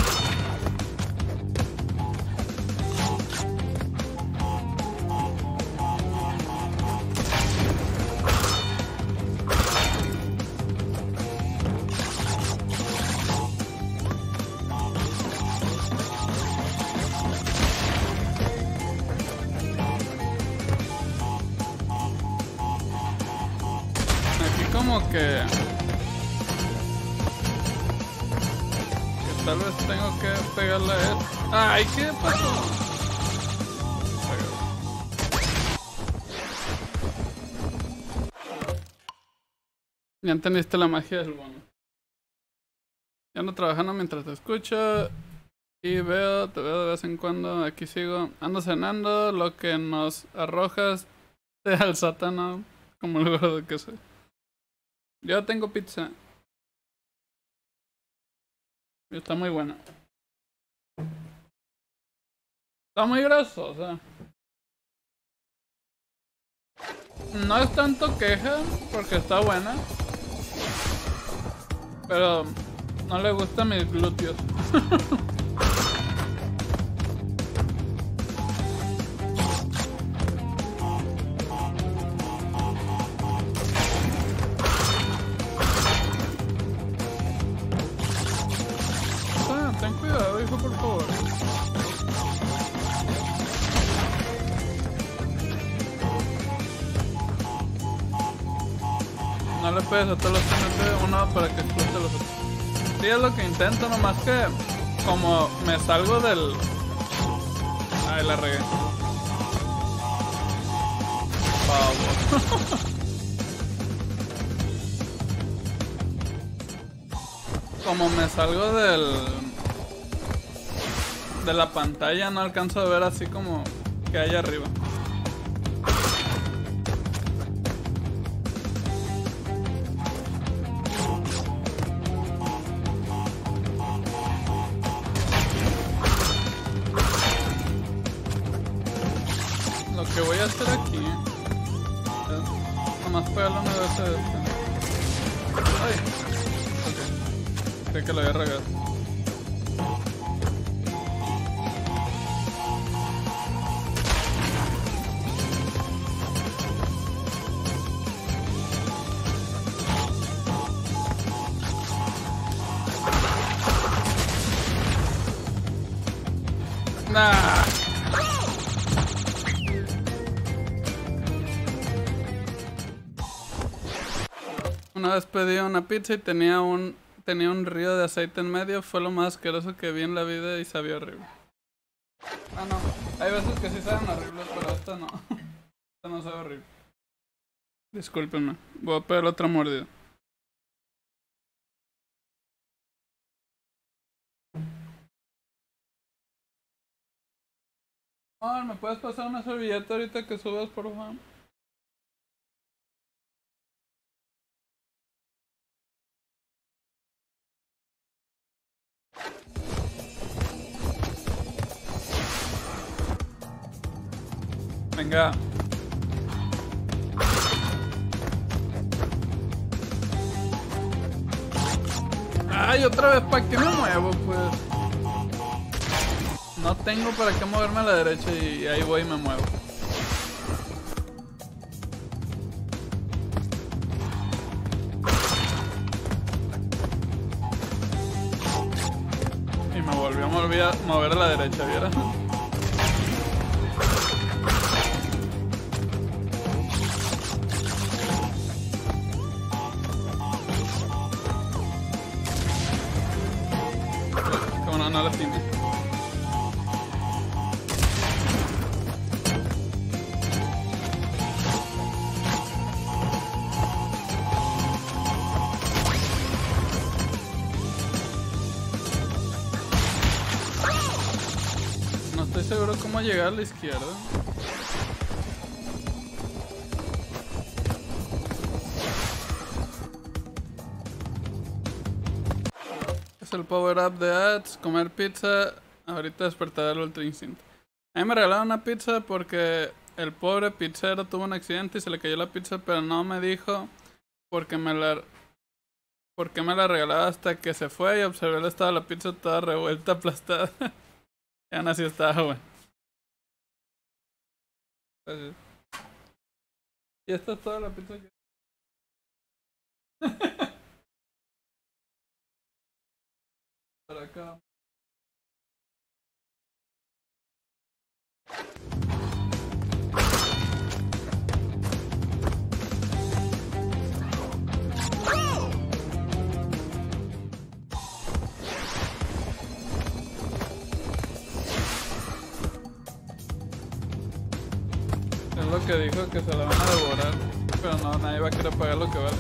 que tal vez tengo que pegarle a él. ¡Ay, qué pasó! Ya entendiste la magia del bono. Ya ando trabajando mientras te escucho. Y te veo de vez en cuando. Aquí sigo. Ando cenando. Lo que nos arrojas al sátano. Como el gordo que soy. Yo tengo pizza. Y está muy buena. Está muy grasosa. No es tanto queja. Porque está buena. Pero no le gustan mis glúteos. Ten cuidado, hijo, por favor. No le pegues a todos los TNT, uno para que explote los otros. Sí, es lo que intento, nomás que como me salgo del... Ay, la regué. Pavo. Como me salgo de la pantalla, no alcanzo a ver así como que hay arriba. Lo que voy a hacer aquí es nomás pegarle una vez a este. Ay, ok. Creo que lo había regado. Nah. Una vez pedí una pizza y tenía un río de aceite en medio. Fue lo más asqueroso que vi en la vida y sabía horrible. Ah, no. Hay veces que sí saben horribles, pero esta no. Esta no sabe horrible. Discúlpenme. Voy a pegar otra mordida. Oh, ¿me puedes pasar una servilleta ahorita que subas, por favor? Venga. Ay, otra vez, ¿para qué me muevo, pues? No tengo para qué moverme a la derecha y ahí voy y me muevo. Y me volvió a mover a la derecha, ¿vieron? Como no la tiene. No estoy seguro cómo llegar a la izquierda. Es el power up de ads, comer pizza, ahorita despertar el ultra instinto. A mí me regalaron una pizza porque el pobre pizzero tuvo un accidente y se le cayó la pizza, pero no me dijo por qué me la regalaba hasta que se fue y observé el estado de la pizza toda revuelta, aplastada. Y aún así estaba bueno. Gracias. Y esta es toda la pizza que... Para acá. lo que dijo, que se la van a devorar. Pero no, nadie va a querer pagar lo que vale.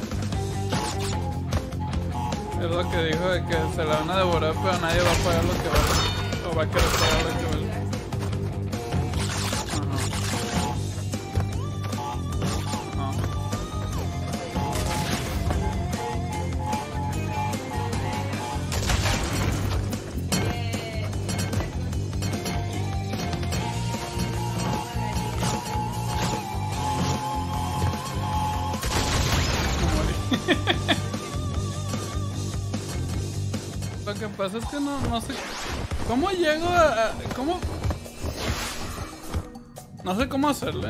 Es lo que dijo, de que se la van a devorar, pero nadie va a pagar lo que vale. O va a querer pagar lo que vale. Lo que pasa es que no sé cómo llego a cómo, no sé cómo hacerle.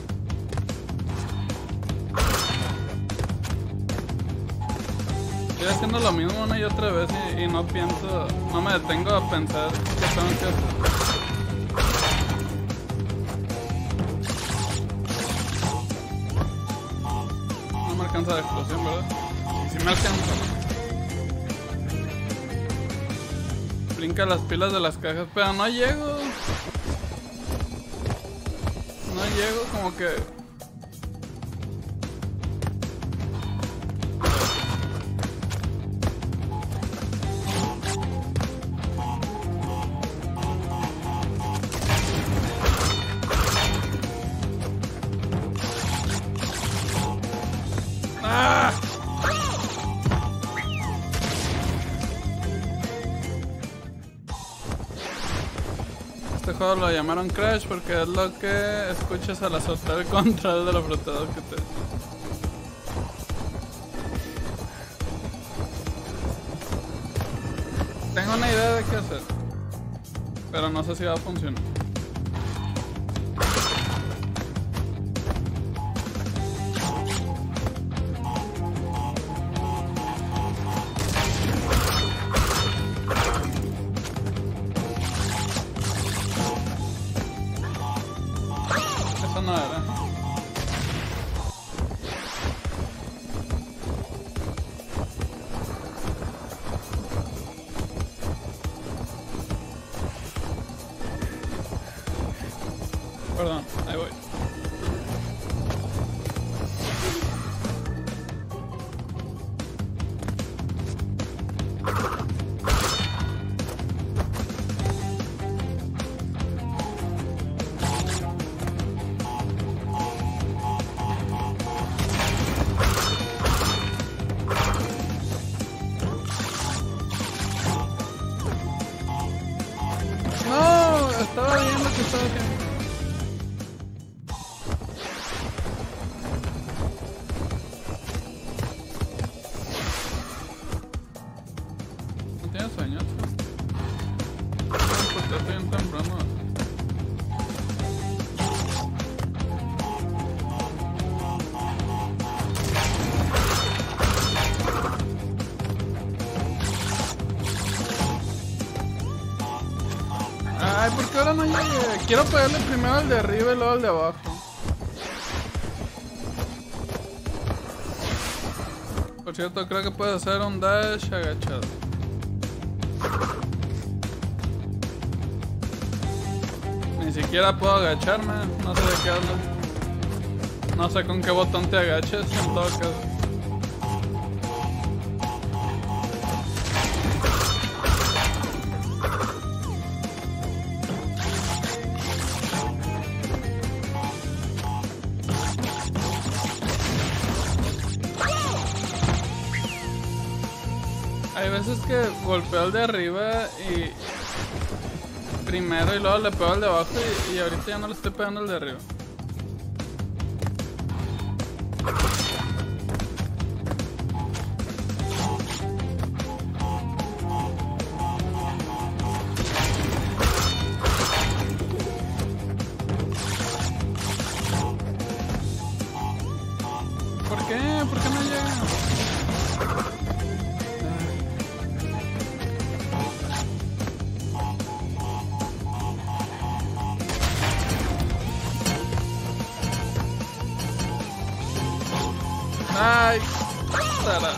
Estoy haciendo lo mismo una y otra vez y no pienso, no me detengo a pensar qué tengo que hacer. No me alcanza la explosión, ¿verdad? Y si me alcanza. Brinca las pilas de las cajas, pero no llego. No llego, como que... ¡Ah! Este juego lo llamaron Crash porque es lo que escuchas al azotar el control de lo frotado que te... Tengo una idea de qué hacer, pero no sé si va a funcionar. No era. Perdón, ahí voy. No, estaba viendo que estaba haciendo. ¿No tienes sueño? No, porque estoy bien temprano. Ay, ¿por qué ahora no llegué? Quiero pegarle primero al de arriba y luego al de abajo. Por cierto, creo que puedo hacer un dash agachado. Ni siquiera puedo agacharme, no sé de qué hablo. No sé con qué botón te agaches en todo caso. Hay veces que golpeo al de arriba y primero y luego le pego al de abajo y ahorita ya no le estoy pegando al de arriba. ¿Por qué? ¿Por qué no llega? Ay, tarado.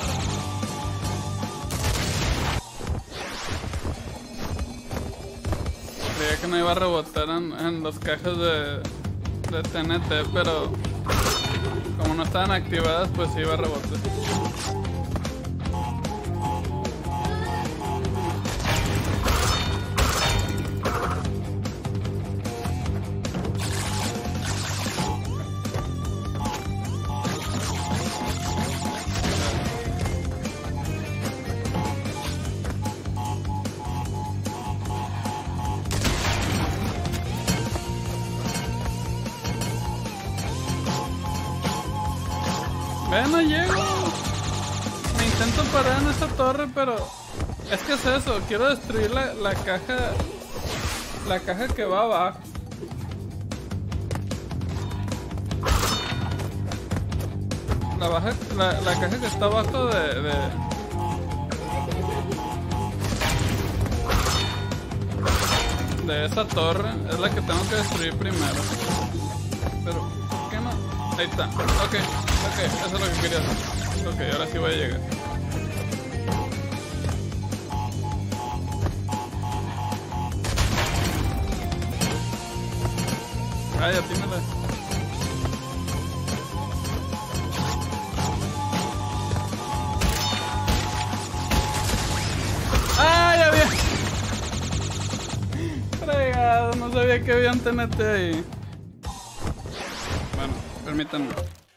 Creía que no iba a rebotar en las cajas de de TNT, pero como no estaban activadas, pues iba a rebote. No llego. Me intento parar en esta torre, pero es que es eso. Quiero destruir la caja. La caja que va abajo. La caja que está abajo de esa torre es la que tengo que destruir primero. Pero, ¿por qué no? Ahí está. Ok, eso es lo que quería hacer. Ok, ahora sí voy a llegar. Ah, ya tiene la... ¡Ah, ya había! Fregado, no sabía que había un TNT ahí. Bueno, permítanme.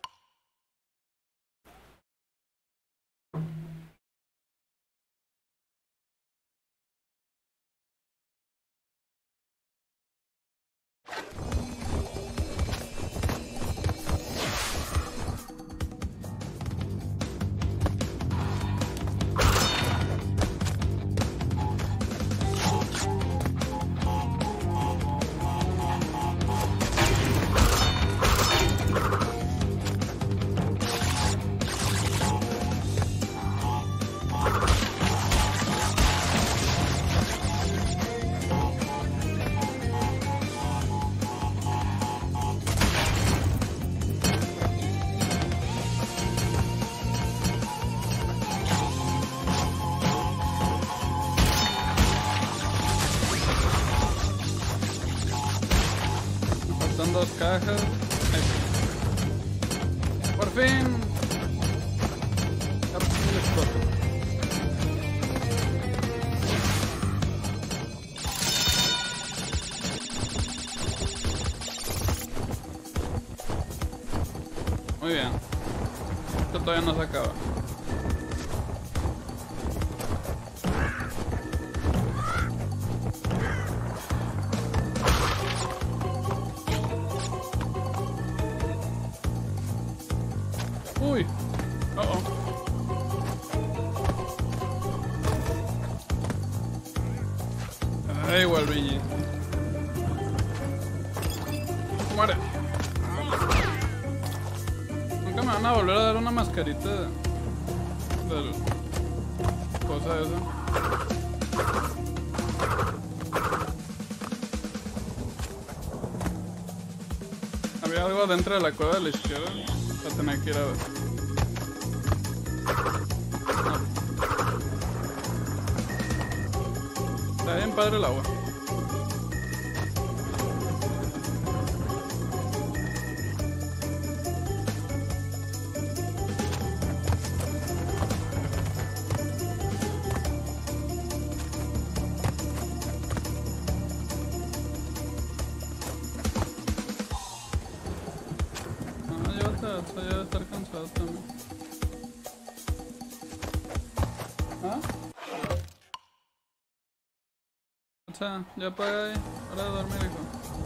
Dos cajas. Por fin. Muy bien. Esto todavía no se acaba. Uy. Ay, Wolverine. Muere. Nunca me van a volver a dar una mascarita de cosa esa. Había algo dentro de la cueva de la izquierda. La tenía que ir a ver. Está bien padre el agua. Eso ya debe estar cansado también. ¿Ah? O sea, ya apaga ahí. Hora de dormir, hijo.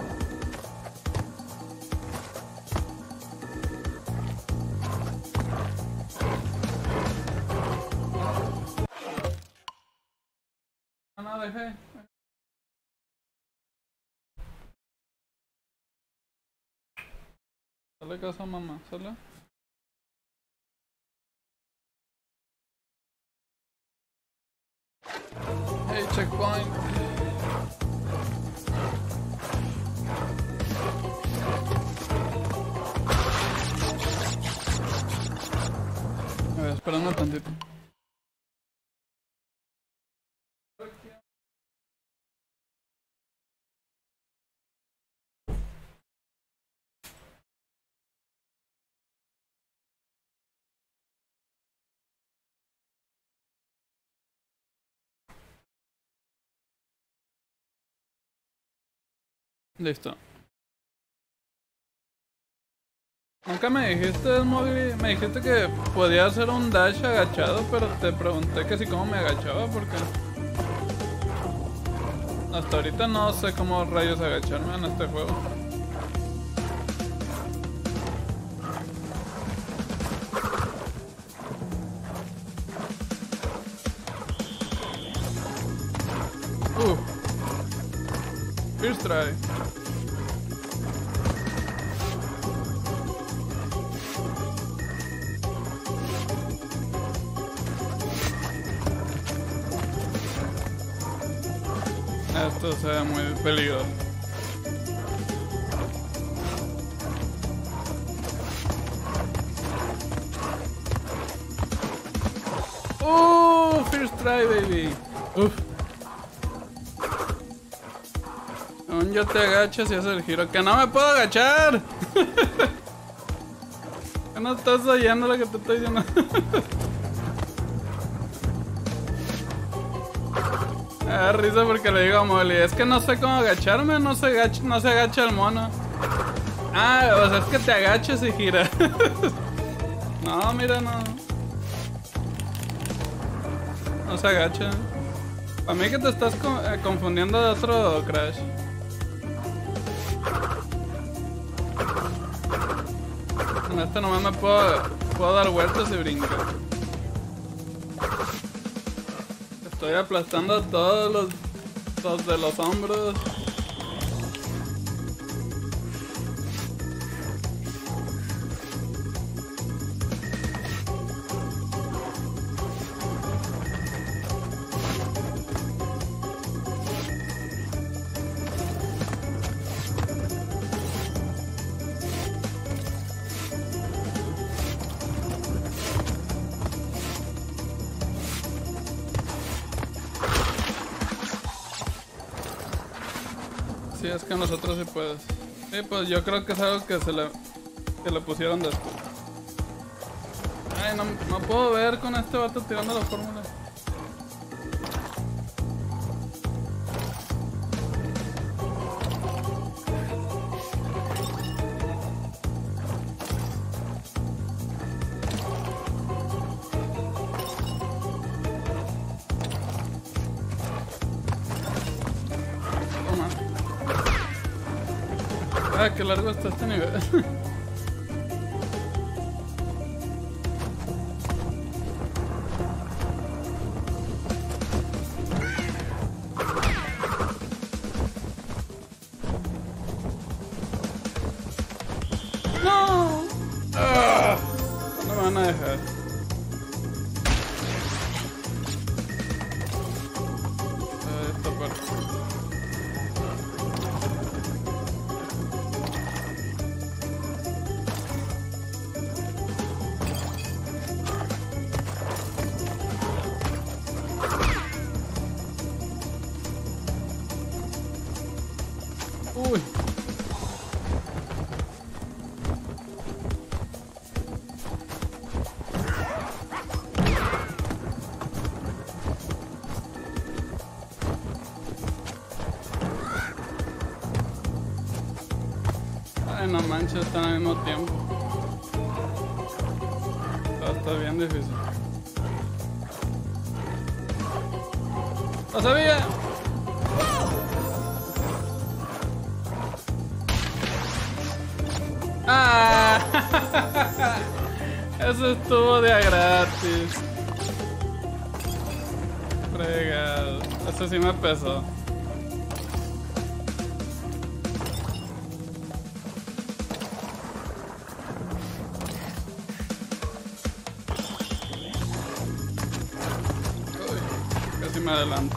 No, dejé. Sale caso a mamá, sale. Hey, checkpoint. A ver, esperando tantito. Listo. Nunca me dijiste, Smoggy, me dijiste que podía hacer un dash agachado, pero te pregunté que si cómo me agachaba, porque hasta ahorita no sé cómo rayos agacharme en este juego. First try. Esto se ve muy peligroso. First try, baby. Uf. Aún yo te agachas y haces el giro. ¡Que no me puedo agachar! ¿Que no estás oyendo lo que te estoy diciendo? Me da risa porque le digo a Molly, es que no sé cómo agacharme, no se agacha el mono. Ah, o sea, es que te agachas y gira. No, mira, no. No se agacha. A mí que te estás confundiendo de otro Crash. En este nomás me puedo dar vueltas y brincar. Estoy aplastando a todos los de los hombros. Sí, es que nosotros sí puedes. Sí, pues yo creo que es algo que le pusieron después. Ay, no puedo ver con este vato tirando la fórmula. Ah, qué largo está este nivel. No. No me van a dejar. Esta parte. Uy. Ay, no manches, están al mismo tiempo. Está bien difícil. ¡Lo sabía! ¡Ah! Eso estuvo de a gratis. Fregado. Eso sí me pesó. Uy, casi me adelanto.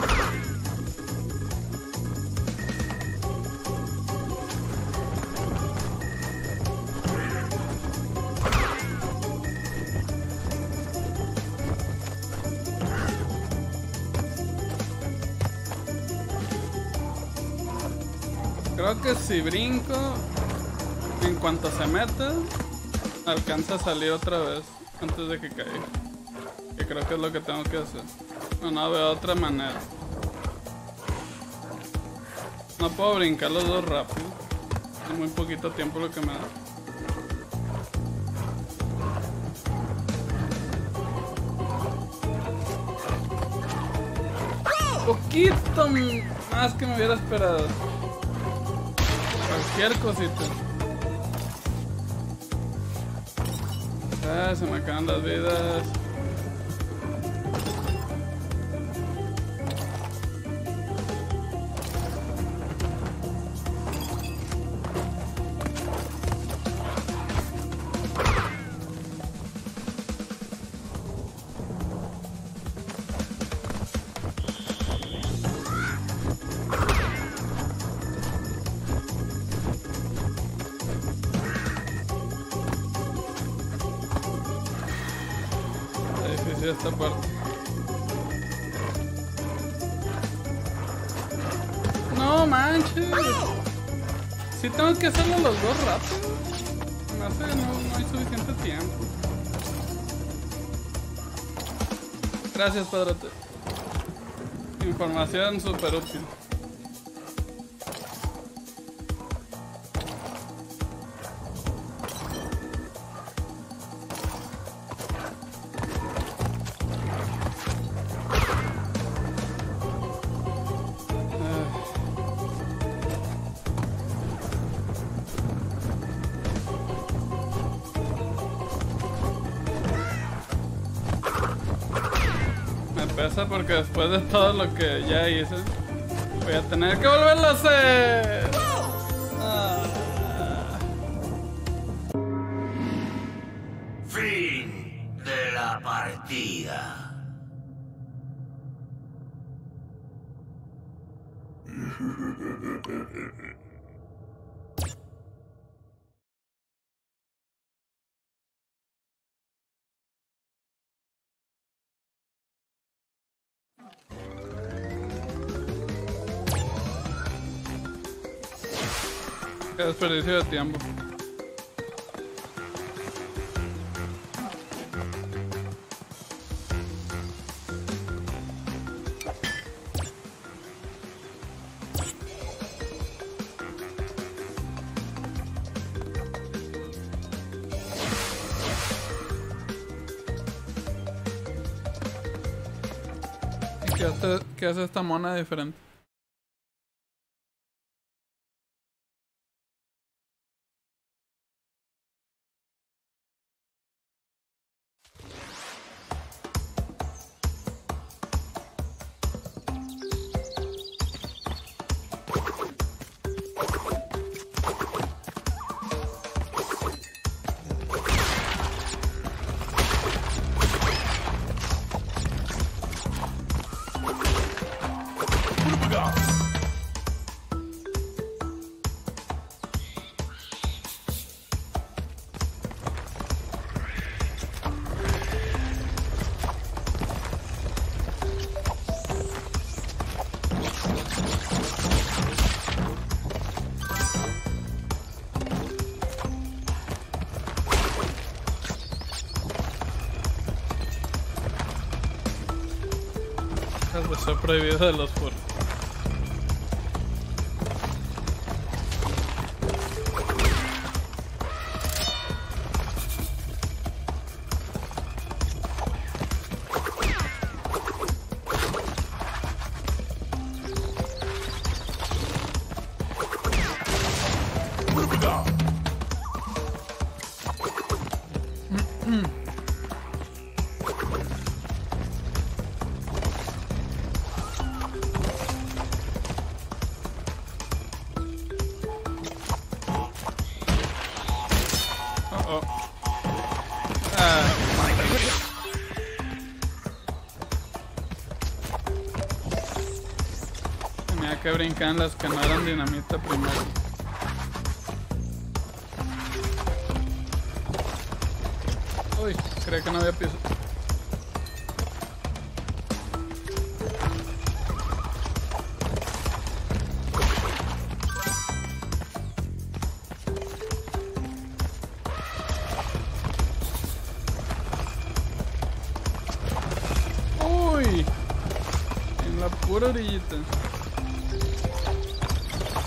Creo que si brinco, en cuanto se meta, alcanza a salir otra vez antes de que caiga. Que creo que es lo que tengo que hacer. No veo otra manera. No puedo brincar los dos rápido. Es muy poquito tiempo lo que me da. Poquito más que me hubiera esperado. Cualquier cosita. Ah, se me acaban las vidas. Esta parte. No manches. Si tengo que hacerlo los dos rápido. No hay suficiente tiempo. Gracias, padrote. Información súper útil. Porque después de todo lo que ya hice, voy a tener que volverlo a hacer. Fin de la partida. Qué desperdicio de tiempo. ¿Y qué hace esta mona diferente? Está prohibido de los foros. Tenía que brincar en las que no eran dinamita primero. Uy, creía que no había piso. Uy, en la pura orillita.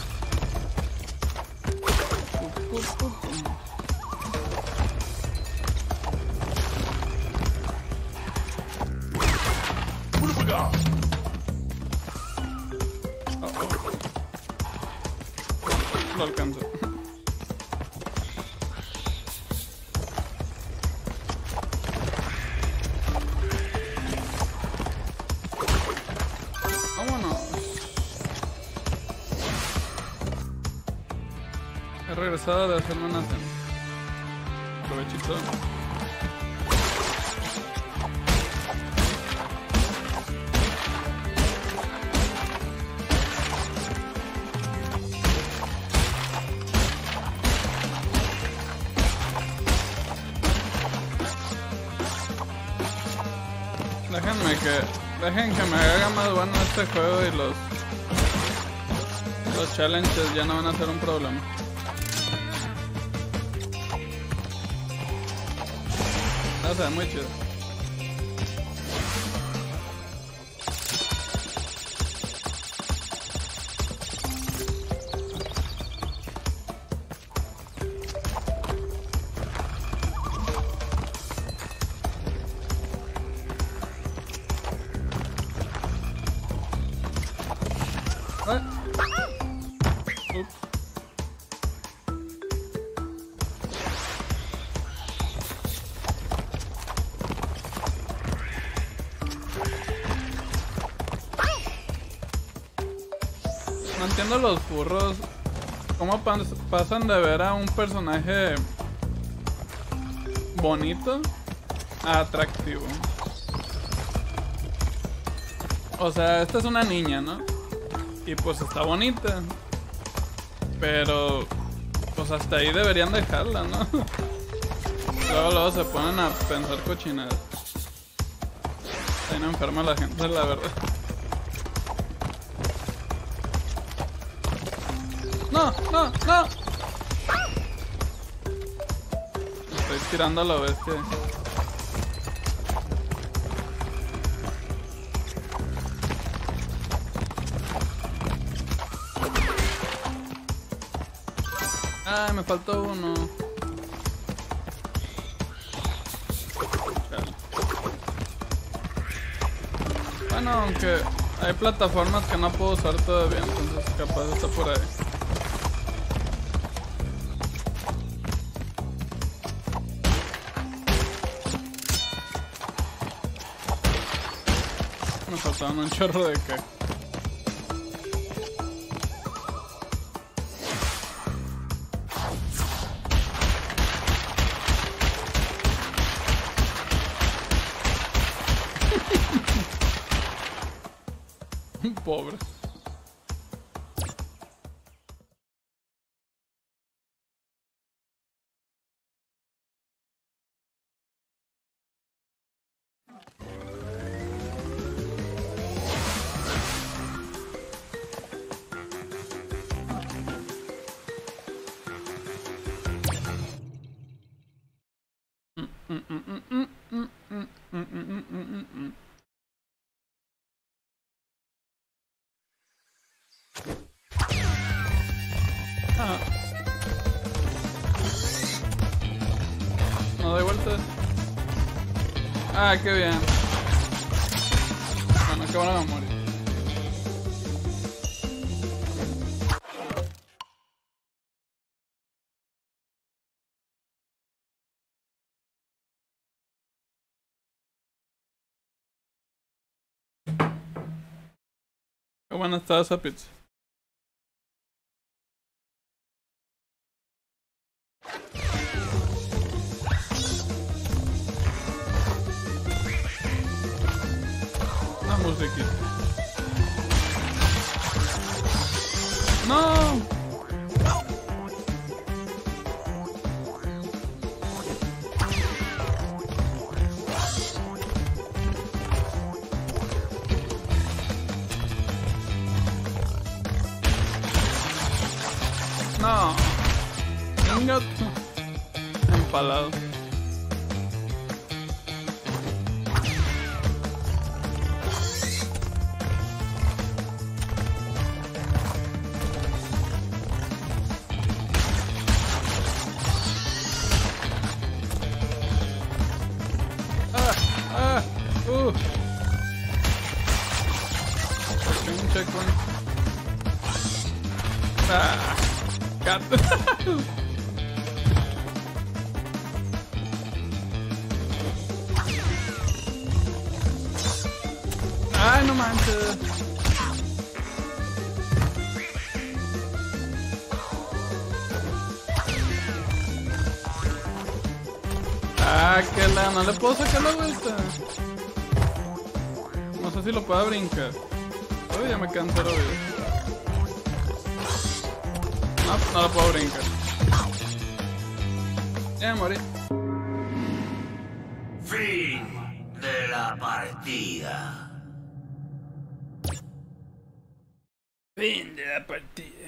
Lo alcanzo. Vámonos. He regresado de hacerme una cena. Provechito. Dejen que me haga más bueno este juego y los challenges ya no van a ser un problema. No sé, muy chido. No entiendo los furros. ¿Cómo pasan de ver a un personaje bonito a atractivo? O sea, esta es una niña, ¿no? Y pues está bonita. Pero pues hasta ahí deberían dejarla, ¿no? Luego se ponen a pensar cochinadas. Está bien enferma la gente, la verdad. ¡No! ¡No! ¡No! Estoy tirando a la bestia. Ay, me faltó uno. Chale. Bueno, aunque hay plataformas que no puedo usar todavía, entonces capaz está por ahí. Me faltaban un chorro de caca. Pobre. No doy vueltas. Ah, qué bien. Bueno, qué buena memoria. Qué buena estaba esa pizza. Musiquita. No. No. Venga tú. Empalado. Ah, cat. Ay, no manches. Ah, que no le puedo sacar la vuelta. No sé si lo puedo brincar. Uy, ya me cansé de vida. No lo puedo brincar. Ya morí. Fin de la partida. Fin de la partida.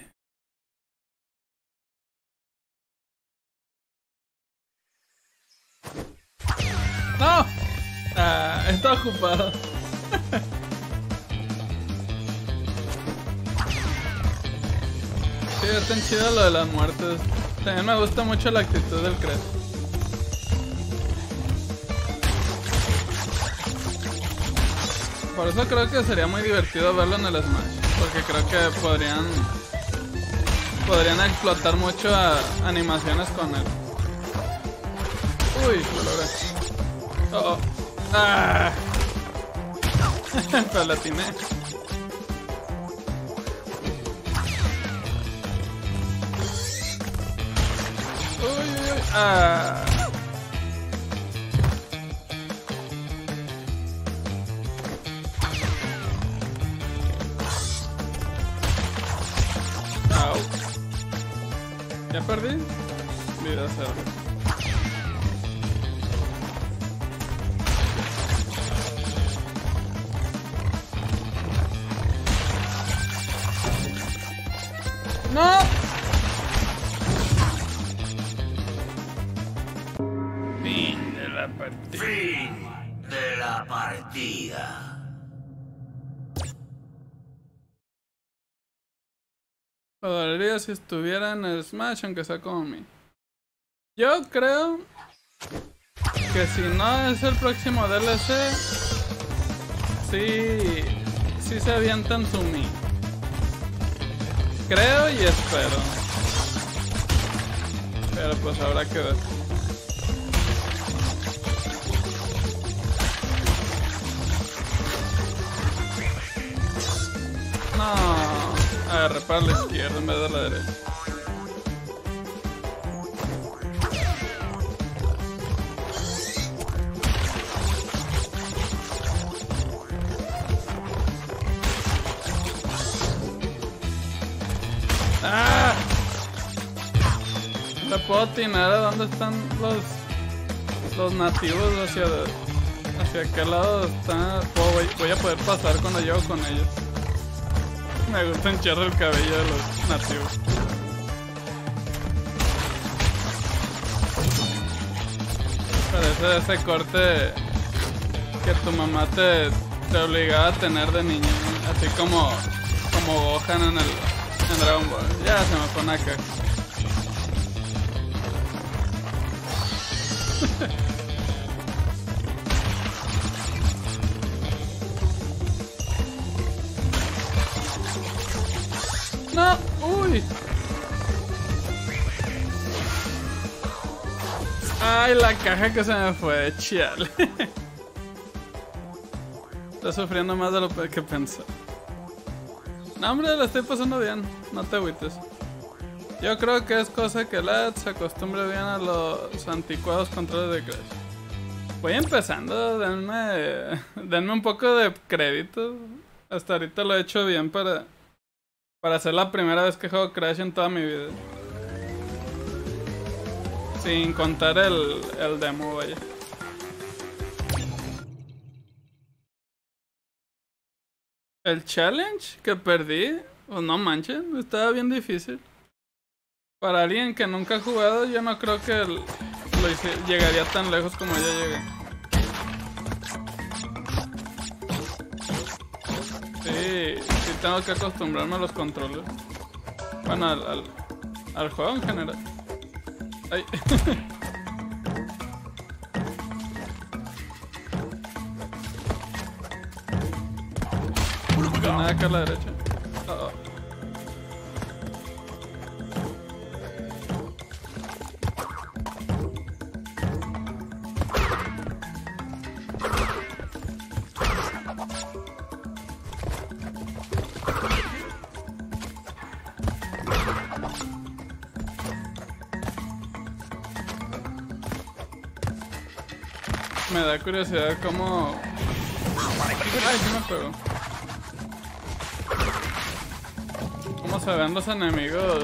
¡No! Ah, está ocupado. Sí, es tan chido lo de las muertes. También me gusta mucho la actitud del Crash. Por eso creo que sería muy divertido verlo en el Smash. Porque creo que podrían explotar mucho a animaciones con él. Uy, lo logré. Oh, oh. Ah. Pero la atiné. Uy, uy, uy. Ah. Au. ¿Ya perdí? Vida cerda. ¡No! Fin de la partida. Fin de la partida. Me dolería si estuviera en el Smash, aunque sea como mí. Yo creo que si no es el próximo DLC, sí se avientan su Mi. Creo y espero. Pero pues habrá que ver. No, agarré para la izquierda en vez de la derecha. ¡Ah! No puedo atinar a dónde están los nativos hacia qué lado están. Voy a poder pasar cuando llego con ellos. Me gusta un chorro el cabello de los nativos. Parece ese corte que tu mamá te obligaba a tener de niño, ¿no? Así como Gohan en Dragon Ball. Ya se me pone acá. No, uy. Ay, la caja que se me fue, chale. Estoy sufriendo más de lo que pensé. No, hombre, la estoy pasando bien. No te agüites. Yo creo que es cosa que Lad se acostumbre bien a los anticuados controles de Crash. Voy empezando, denme un poco de crédito. Hasta ahorita lo he hecho bien para ser la primera vez que juego Crash en toda mi vida. Sin contar el demo, vaya. El challenge que perdí, pues no manches, estaba bien difícil. Para alguien que nunca ha jugado, yo no creo que llegaría tan lejos como ya llegué. Sí, tengo que acostumbrarme a los controles. Bueno, al juego en general. Ay. Nada acá a la derecha. Me da curiosidad cómo... Ay, sí me pegó. Cómo se ven los enemigos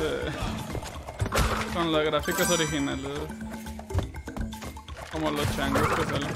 con los gráficos originales. Como los changos que salen.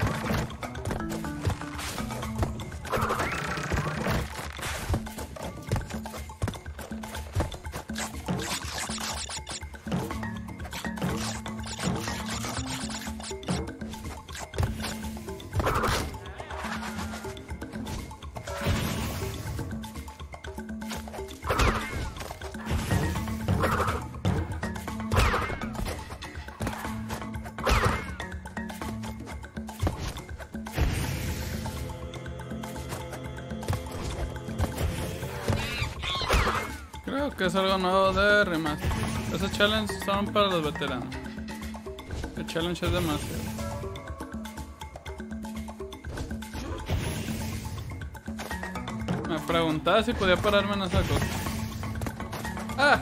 Creo que es algo nuevo de remaster. Esos challenges son para los veteranos. El challenge es demasiado. Me preguntaba si podía pararme en esa cosa. ¡Ah!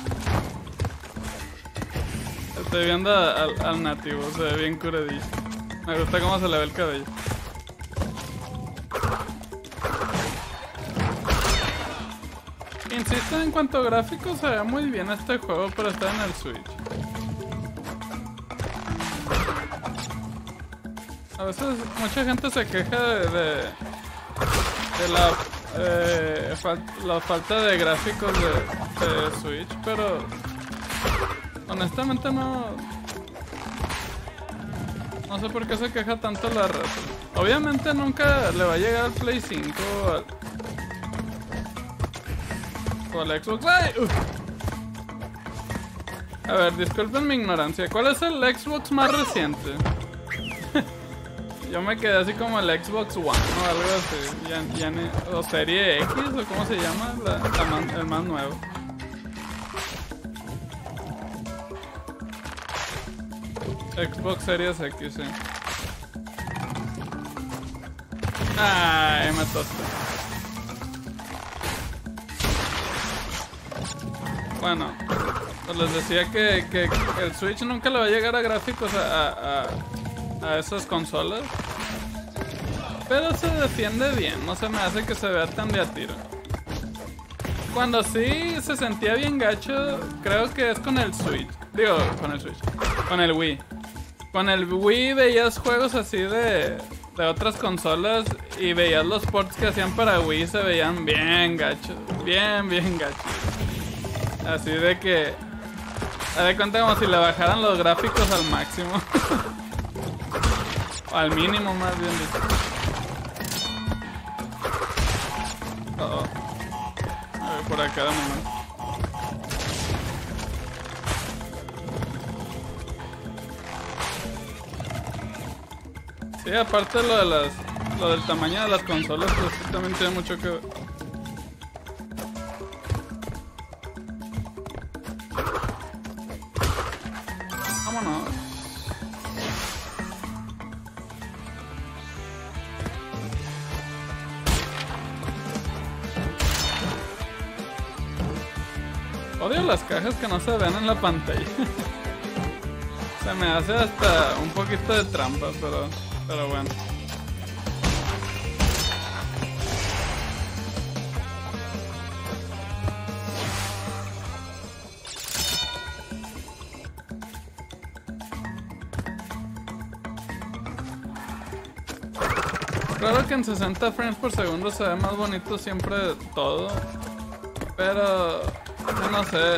Estoy viendo al nativo, se ve bien curadillo. Me gusta cómo se le ve el cabello. Insisto, en cuanto a gráficos se ve muy bien este juego, pero está en el Switch. A veces mucha gente se queja de la falta de gráficos de Switch, pero honestamente no sé por qué se queja tanto la raza. Obviamente nunca le va a llegar al Play 5 o al Xbox. ¡Ay! A ver, disculpen mi ignorancia. ¿Cuál es el Xbox más reciente? Yo me quedé así como el Xbox One o algo así. O Serie X o cómo se llama, el más nuevo. Xbox Series X, sí. Ay, me toste. Bueno, pues les decía que el Switch nunca le va a llegar a gráficos a esas consolas. Pero se defiende bien, no se me hace que se vea tan de a tiro. Cuando sí se sentía bien gacho, creo que es con el Switch. Digo, con el Switch. Con el Wii. Con el Wii veías juegos así de otras consolas y veías los ports que hacían para Wii y se veían bien gachos. Bien gachos. Así de que... Haz de cuenta como si le bajaran los gráficos al máximo. O al mínimo, más bien dicho. A ver, por acá de momento. Sí, aparte lo del tamaño de las consolas, pues sí, también tiene mucho que ver. Vámonos. Odio las cajas que no se ven en la pantalla. Se me hace hasta un poquito de trampa, pero bueno. Claro que en 60 frames por segundo se ve más bonito siempre todo, pero no sé,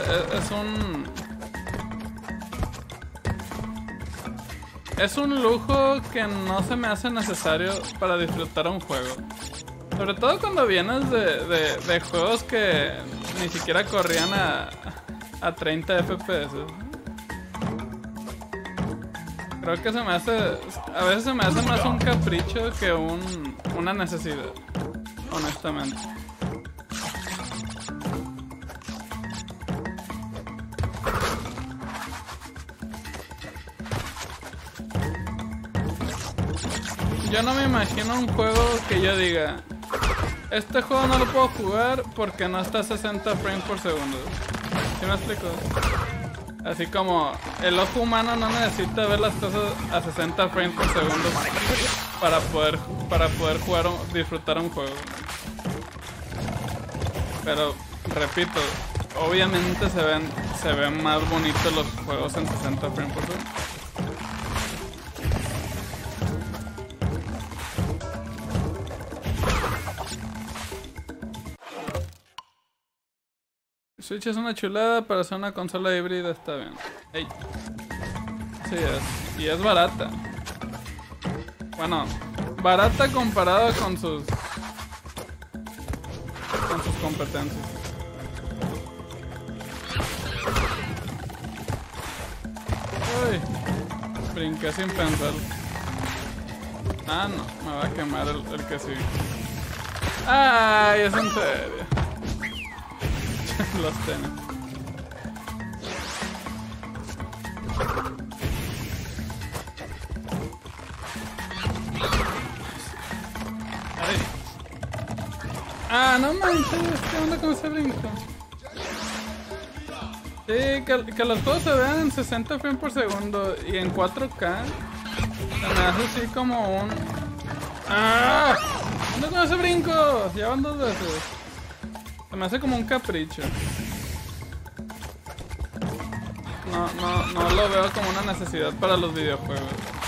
es un lujo que no se me hace necesario para disfrutar un juego. Sobre todo cuando vienes de juegos que ni siquiera corrían a 30 FPS. Creo que a veces se me hace más un capricho que una necesidad, honestamente. Yo no me imagino un juego que yo diga, este juego no lo puedo jugar porque no está a 60 frames por segundo. ¿Sí me explico? Así como el ojo humano no necesita ver las cosas a 60 frames por segundo para poder jugar o disfrutar un juego. Pero, repito, obviamente se ven más bonitos los juegos en 60 frames por segundo. Switch es una chulada para hacer una consola híbrida, está bien. Ey. Sí es. Y es barata. Bueno, barata comparado con sus competencias. Uy. Brinqué sin pensar. Ah, no. Me va a quemar el que sigue. Ay, es en serio. Los tenis. Ay. Ah, no manches, ¿qué onda con ese brinco? Sí, que los juegos se vean en 60 frames por segundo y en 4K. Se me hace así como un... ¡Ah! ¿Qué onda con ese brinco? Ya van 2 veces. Se me hace como un capricho. No lo veo como una necesidad para los videojuegos.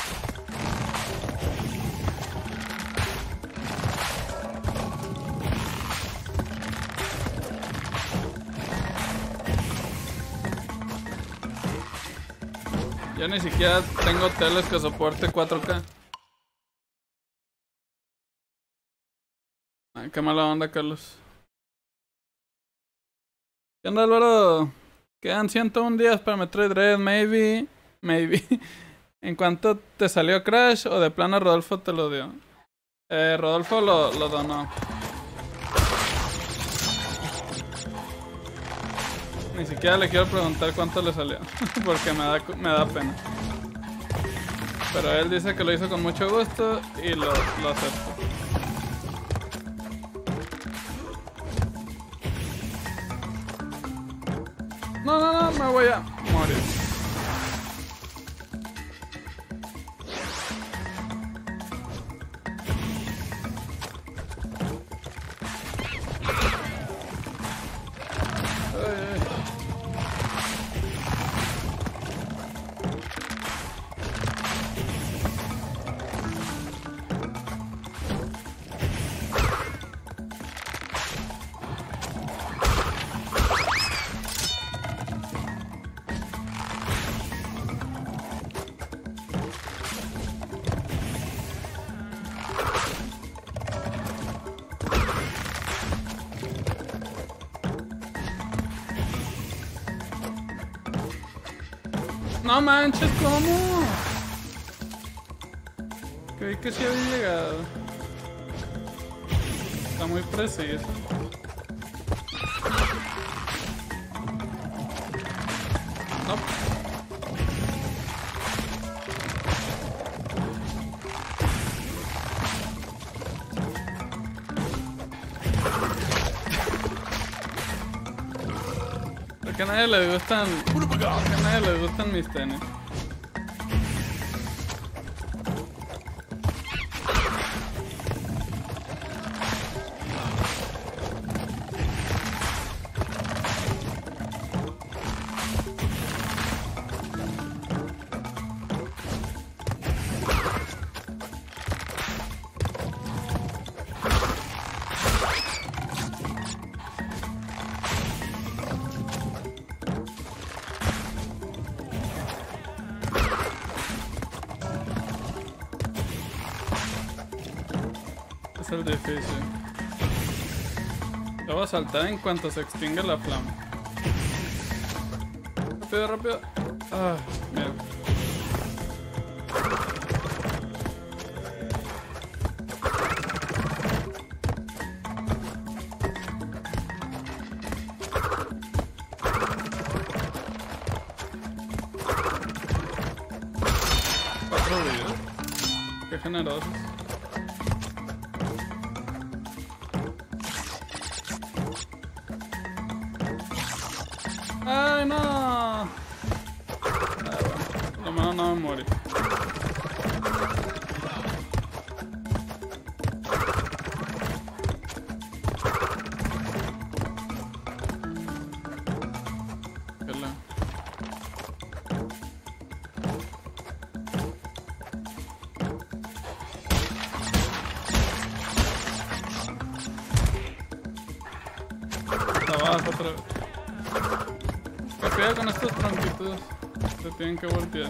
Yo ni siquiera tengo teles que soporte 4K. Ay, qué mala onda, Carlos. ¿Qué onda, Álvaro? Quedan 101 días para Metroid Dread, maybe. ¿En cuánto te salió Crash o de plano Rodolfo te lo dio? Rodolfo lo donó. Ni siquiera le quiero preguntar cuánto le salió, porque me da pena. Pero él dice que lo hizo con mucho gusto y lo acepto. No, me voy a morir. No manches, ¿cómo? Creí que sí había llegado. Está muy preciso. No. Que a nadie le gustan. Que a nadie le gustan mis tenis. Es el difícil. Lo voy a saltar en cuanto se extinga la flama. Rápido, rápido. Ah, mierda. Cuatro vidas. Qué generosos. ¡Ay, no! menos no me morí. Abajo otra vez. Que pega con estos tronquitos. Se tienen que voltear.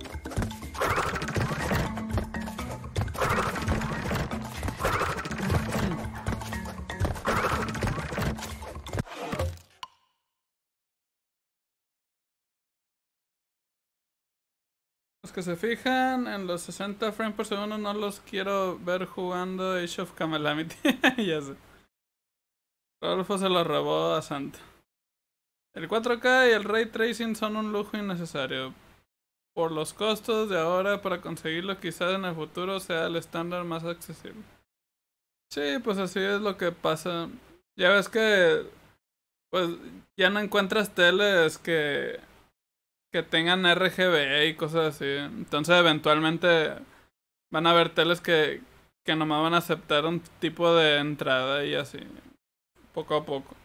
Los que se fijan en los 60 frames por segundo no los quiero ver jugando Age of Calamity. Ya sé. Rodolfo se lo robó a Santa. El 4K y el Ray Tracing son un lujo innecesario. Por los costos de ahora, para conseguirlo quizás en el futuro sea el estándar más accesible. Sí, pues así es lo que pasa. Ya ves que pues ya no encuentras teles que tengan RGB y cosas así. Entonces eventualmente van a haber teles que nomás van a aceptar un tipo de entrada y así. Poco a poco.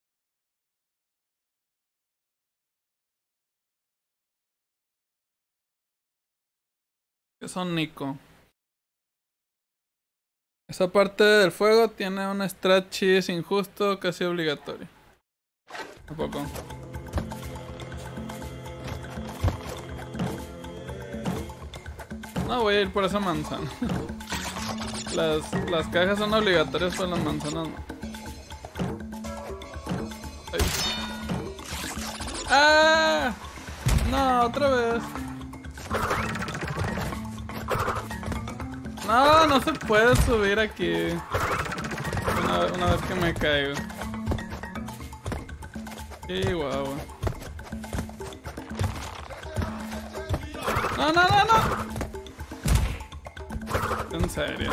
¿Qué son Nico? Esa parte del fuego tiene un strat cheese injusto, casi obligatorio. Un poco. No voy a ir por esa manzana. Las cajas son obligatorias, pero las manzanas no. Ay. ¡Ah! No, otra vez. No, no se puede subir aquí. Una vez que me caigo. Y guau. No, no, no, no. En serio.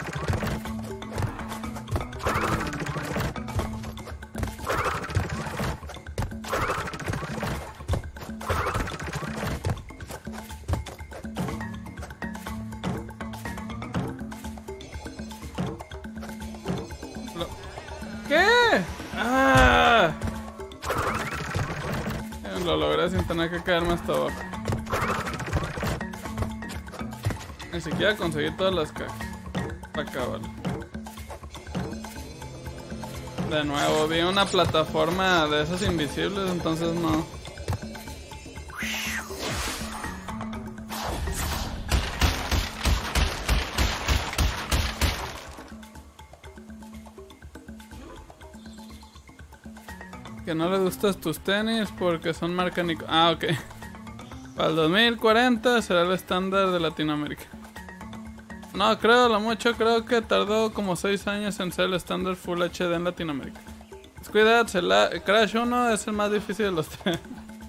¿Qué? ¡Ah! Lo logré sin tener que caerme hasta abajo. Ni siquiera conseguí todas las cajas. Para acabar. De nuevo, vi una plataforma de esas invisibles, entonces no. Que no le gustas tus tenis porque son marca Nico. Ah, ok. Para el 2040 será el estándar de Latinoamérica. No, creo que tardó como 6 años en ser el estándar Full HD en Latinoamérica. Cuidado, Crash 1 es el más difícil de los tres.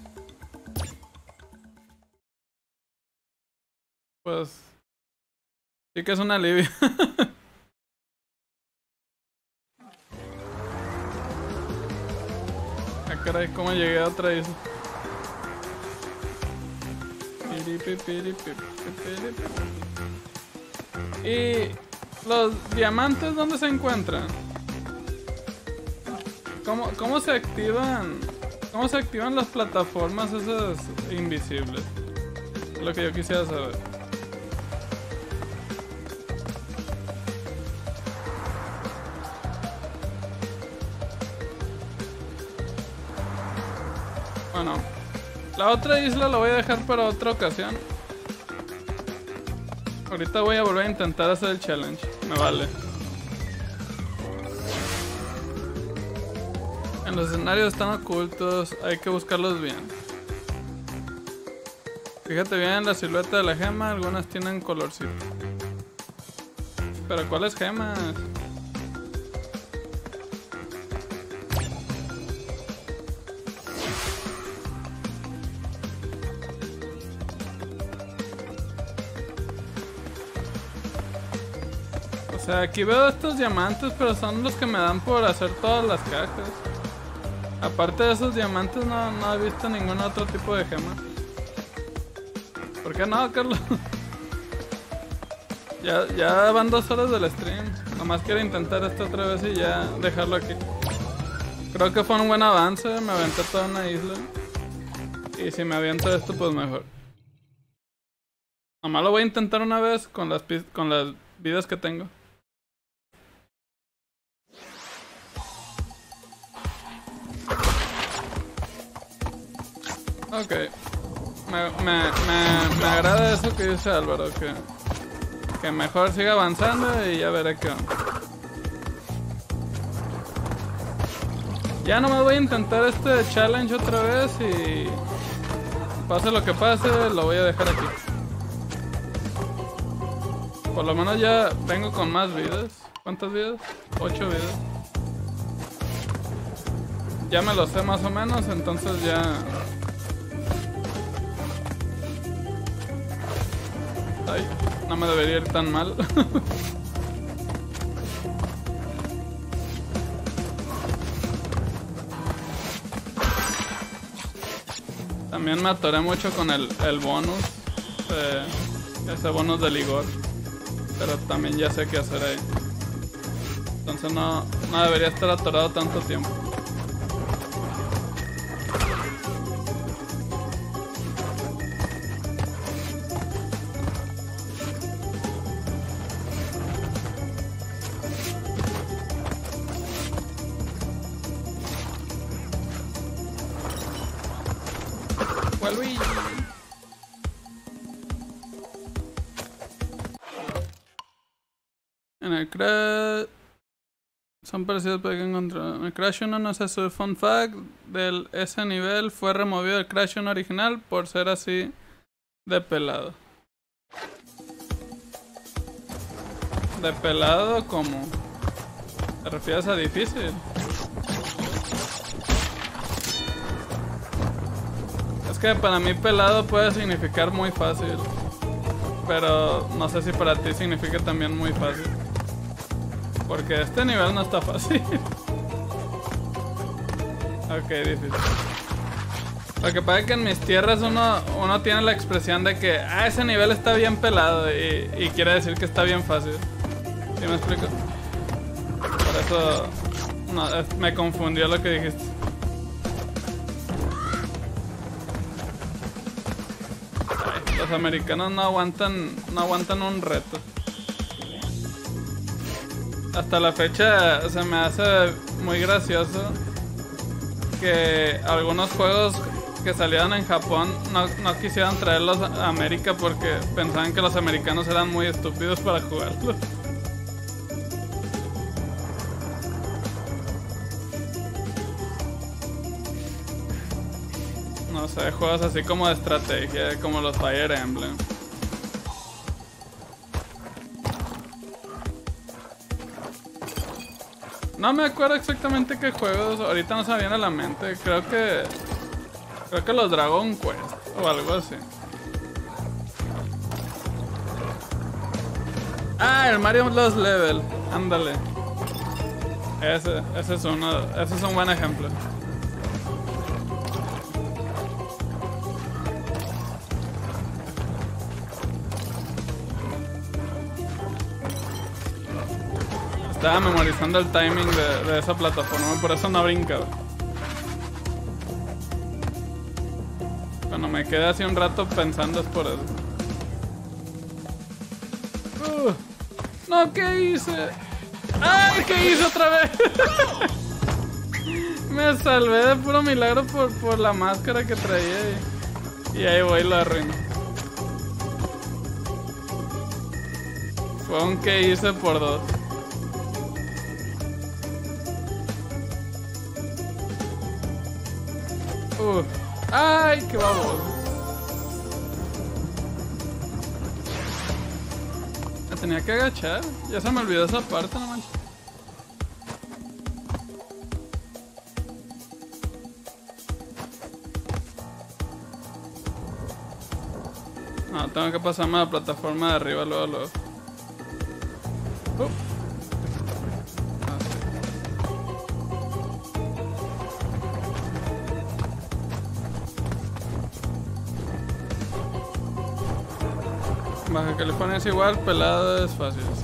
Pues sí que es un alivio. Ah, caray, ¿cómo llegué a otra isla? ¿Y los diamantes dónde se encuentran? ¿Cómo se activan? ¿Cómo se activan las plataformas esas invisibles? Es lo que yo quisiera saber. Bueno, la otra isla la voy a dejar para otra ocasión. Ahorita voy a volver a intentar hacer el challenge. Me vale. En los escenarios están ocultos. Hay que buscarlos bien. Fíjate bien la silueta de la gema. Algunas tienen colorcito. ¿Pero cuáles gemas? O sea, aquí veo estos diamantes, pero son los que me dan por hacer todas las cajas. Aparte de esos diamantes no he visto ningún otro tipo de gema. ¿Por qué no, Carlos? Ya van 2 horas del stream. Nomás quiero intentar esto otra vez y ya dejarlo aquí. Creo que fue un buen avance. Me aventé toda una isla. Y si me aviento esto, pues mejor. Nomás lo voy a intentar una vez con las vidas que tengo. Ok. Me agrada eso que dice Álvaro, que mejor siga avanzando y ya veré qué onda. Ya nomás voy a intentar este challenge otra vez y pase lo que pase, lo voy a dejar aquí. Por lo menos ya vengo con más vidas. ¿Cuántas vidas? 8 vidas. Ya me lo sé más o menos, entonces ya... Ay, no me debería ir tan mal. También me atoré mucho con el bonus. Ese bonus de Ligor. Pero también ya sé qué hacer ahí. Entonces no debería estar atorado tanto tiempo. Luigi. En el Crash son parecidos pero que encontrar. En el Crash 1 no sé su fun fact ese nivel fue removido del Crash 1 original por ser así de pelado. ¿De pelado cómo? ¿Te refieres a difícil? Es que para mí pelado puede significar muy fácil. Pero no sé si para ti significa también muy fácil. Porque este nivel no está fácil. Ok, difícil. Lo que pasa es que en mis tierras uno tiene la expresión de que ese nivel está bien pelado y quiere decir que está bien fácil. ¿Sí me explico? Por eso me confundió lo que dijiste. Ay, los americanos no aguantan un reto. Hasta la fecha se me hace muy gracioso que algunos juegos que salieron en Japón no quisieran traerlos a América porque pensaban que los americanos eran muy estúpidos para jugarlos. No sé, juegos así como de estrategia, como los Fire Emblem. No me acuerdo exactamente qué juegos, ahorita no se me viene a la mente. Creo que los Dragon Quest o algo así. Ah, el Mario Lost Level, ándale. Ese es un buen ejemplo. Estaba memorizando el timing de esa plataforma, por eso no brincaba. Cuando me quedé así un rato pensando es por eso. No, ¿qué hice? ¡Ay! ¿Qué hice otra vez? Me salvé de puro milagro por la máscara que traía y ahí voy y lo arruino. Fue un que hice por 2. ¡Ay, qué baboso! Me tenía que agachar. Ya se me olvidó esa parte, no manches. No, tengo que pasarme a la plataforma de arriba luego. Baja California es igual, pelado es fácil, ¿sí?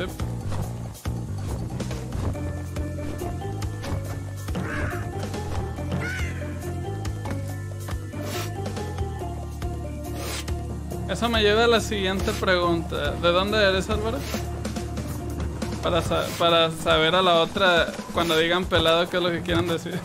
Eso me lleva a la siguiente pregunta. ¿De dónde eres, Álvaro? Para saber a la otra, cuando digan pelado, qué es lo que quieran decir.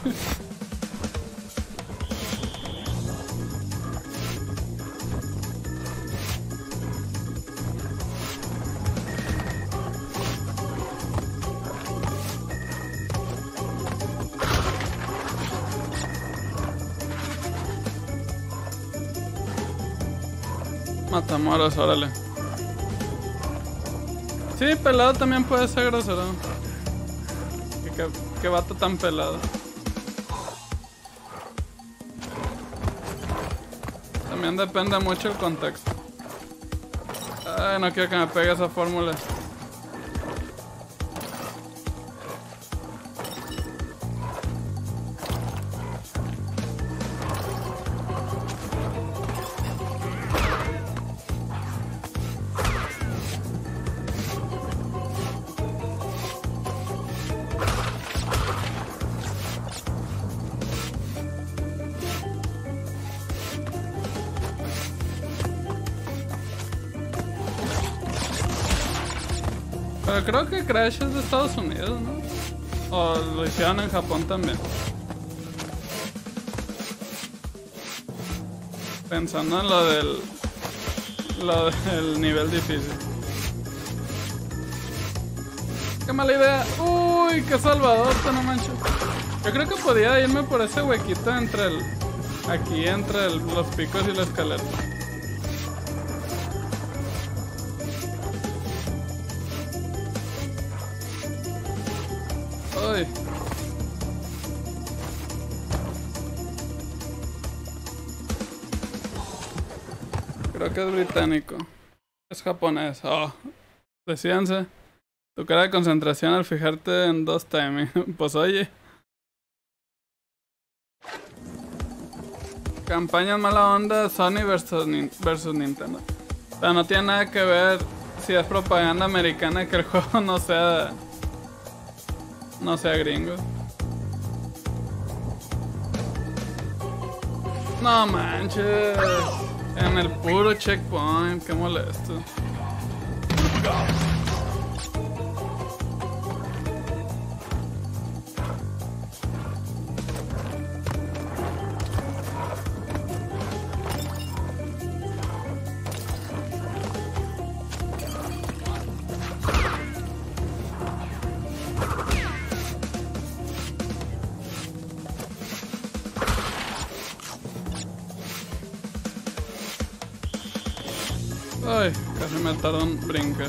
Matamoros, órale. Sí, pelado también puede ser grosero. Qué vato tan pelado. También depende mucho el contexto. Ay, no quiero que me pegue esa fórmula. Pero creo que Crash es de Estados Unidos, ¿no? O lo hicieron en Japón también. Pensando en lo del nivel difícil. Qué mala idea. Uy, qué salvador, no manches. Yo creo que podía irme por ese huequito entre los picos y la escalera. Uy. Creo que es británico. Es japonés. Oh. Decíanse. Tu cara de concentración al fijarte en 2 timing. Pues oye. Campaña mala onda Sony versus Nintendo. Pero no tiene nada que ver si es propaganda americana que el juego no sea gringo. No manches. En el puro checkpoint, qué molesto. Ay, casi me tardó un brincar.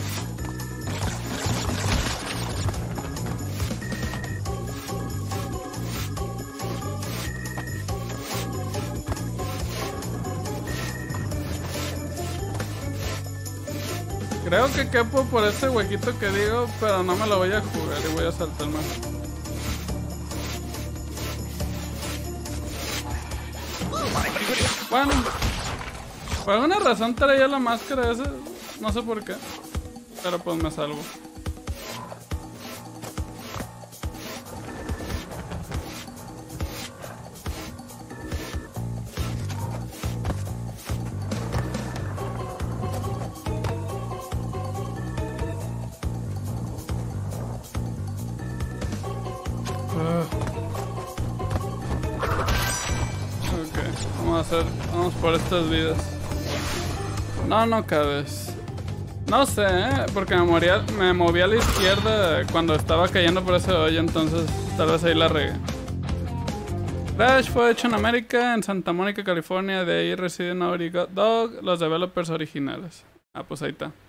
Creo que quepo por ese huequito que digo, pero no me lo voy a jugar y voy a saltar más. Bueno. Por alguna razón traía la máscara esa, no sé por qué, pero pues me salvo. Ok, vamos por estas vidas. No cabes. No sé, porque me moví a la izquierda cuando estaba cayendo por ese hoyo, entonces tal vez ahí la regué. Crash fue hecho en América, en Santa Mónica, California. De ahí residen Naughty Dog, los developers originales. Ah, pues ahí está.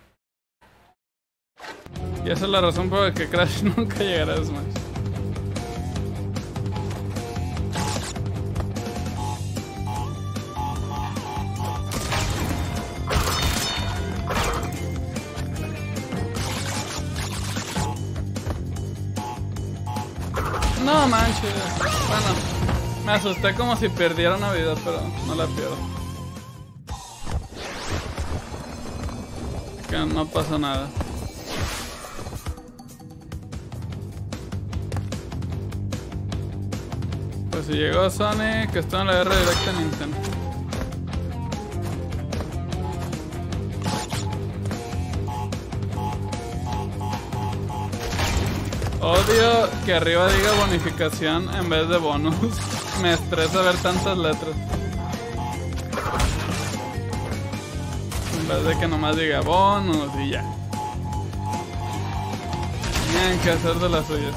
Y esa es la razón por la que Crash nunca llegará a Smash. No manches. Bueno, me asusté como si perdiera una vida, pero no la pierdo. que no pasa nada. Pues si llegó Sony, que está en la guerra directa a Nintendo. Odio que arriba diga bonificación en vez de bonus. Me estresa ver tantas letras. En vez de que nomás diga bonus y ya. Tienen que hacer de las suyas.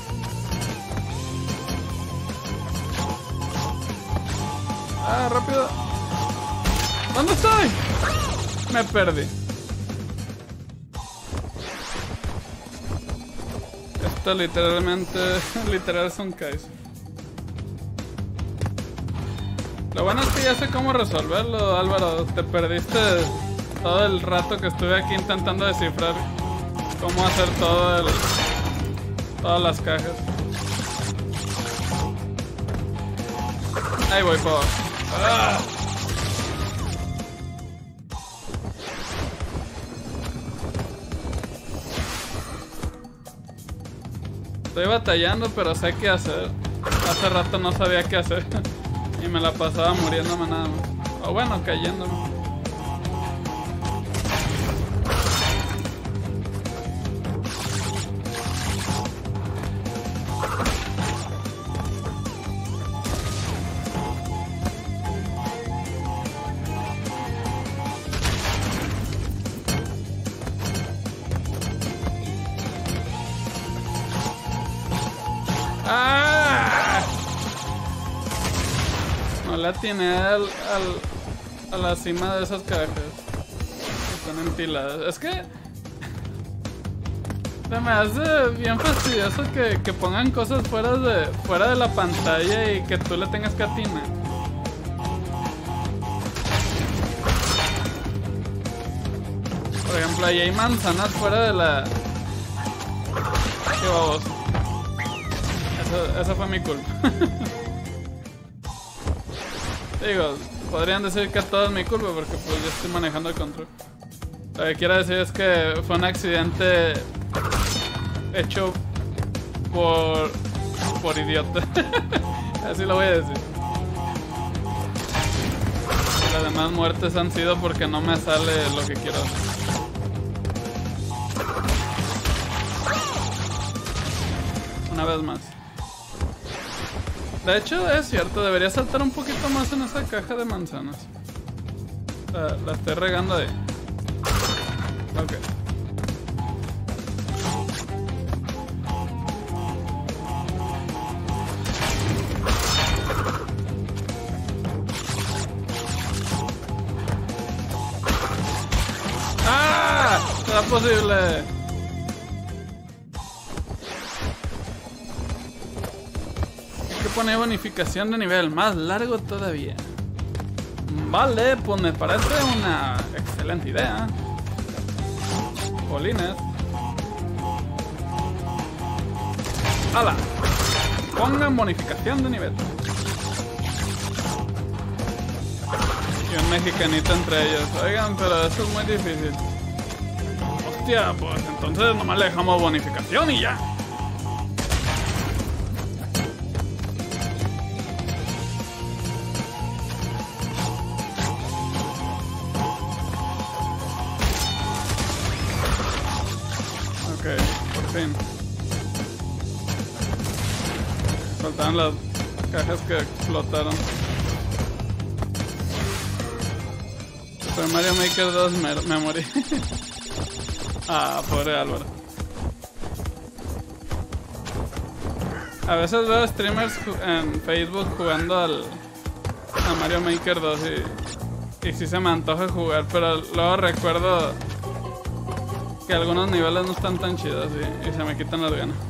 Ah, rápido. ¿Dónde estoy? Me perdí. Esto literalmente, literal es un Kaiser. Lo bueno es que ya sé cómo resolverlo, Álvaro. Te perdiste todo el rato que estuve aquí intentando descifrar cómo hacer todas las cajas. Ahí voy, por. ¡Ah! Estoy batallando, pero sé qué hacer. Hace rato no sabía qué hacer. Y me la pasaba muriéndome nada más. O bueno, cayéndome. Tiene a la cima de esas cajas. Están empiladas. Es que se me hace bien fastidioso que pongan cosas fuera de la pantalla y que tú le tengas que atinar. Por ejemplo, ahí hay manzanas fuera de la... Qué baboso. Esa fue mi culpa. Digo, podrían decir que todo es mi culpa porque pues yo estoy manejando el control. Lo que quiero decir es que fue un accidente hecho por idiota. Así lo voy a decir. Y las demás muertes han sido porque no me sale lo que quiero hacer. Una vez más. De hecho, es cierto, debería saltar un poquito más en esa caja de manzanas. La estoy regando ahí. Ok. ¡Ah! ¿Será posible? Pone bonificación de nivel más largo todavía. Vale, pues me parece una excelente idea. Polines. ¡Hala! Pongan bonificación de nivel. Y un mexicanito entre ellos. Oigan, pero eso es muy difícil. Hostia, pues entonces nomás le dejamos bonificación y ya. Faltaban las cajas que explotaron. Super Mario Maker 2 me morí. Ah, pobre Álvaro. A veces veo streamers en Facebook jugando a Mario Maker 2 y sí se me antoja jugar, pero luego recuerdo que algunos niveles no están tan chidos y se me quitan las ganas.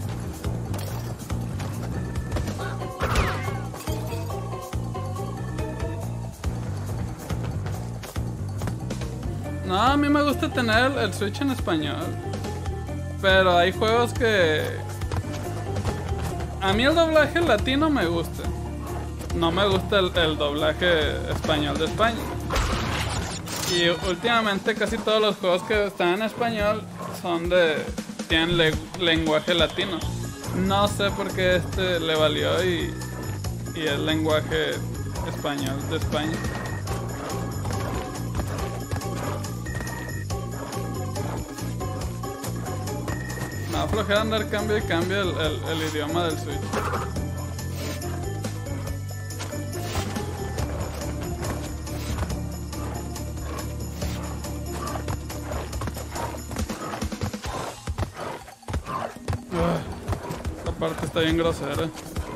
No, a mí me gusta tener el Switch en español. Pero hay juegos que... A mí el doblaje latino me gusta. No me gusta el doblaje español de España. Y últimamente casi todos los juegos que están en español son tienen lenguaje latino. No sé por qué este le valió y es lenguaje español de España. No, flojera andar cambio y cambio el idioma del Switch. Esta parte está bien grosera.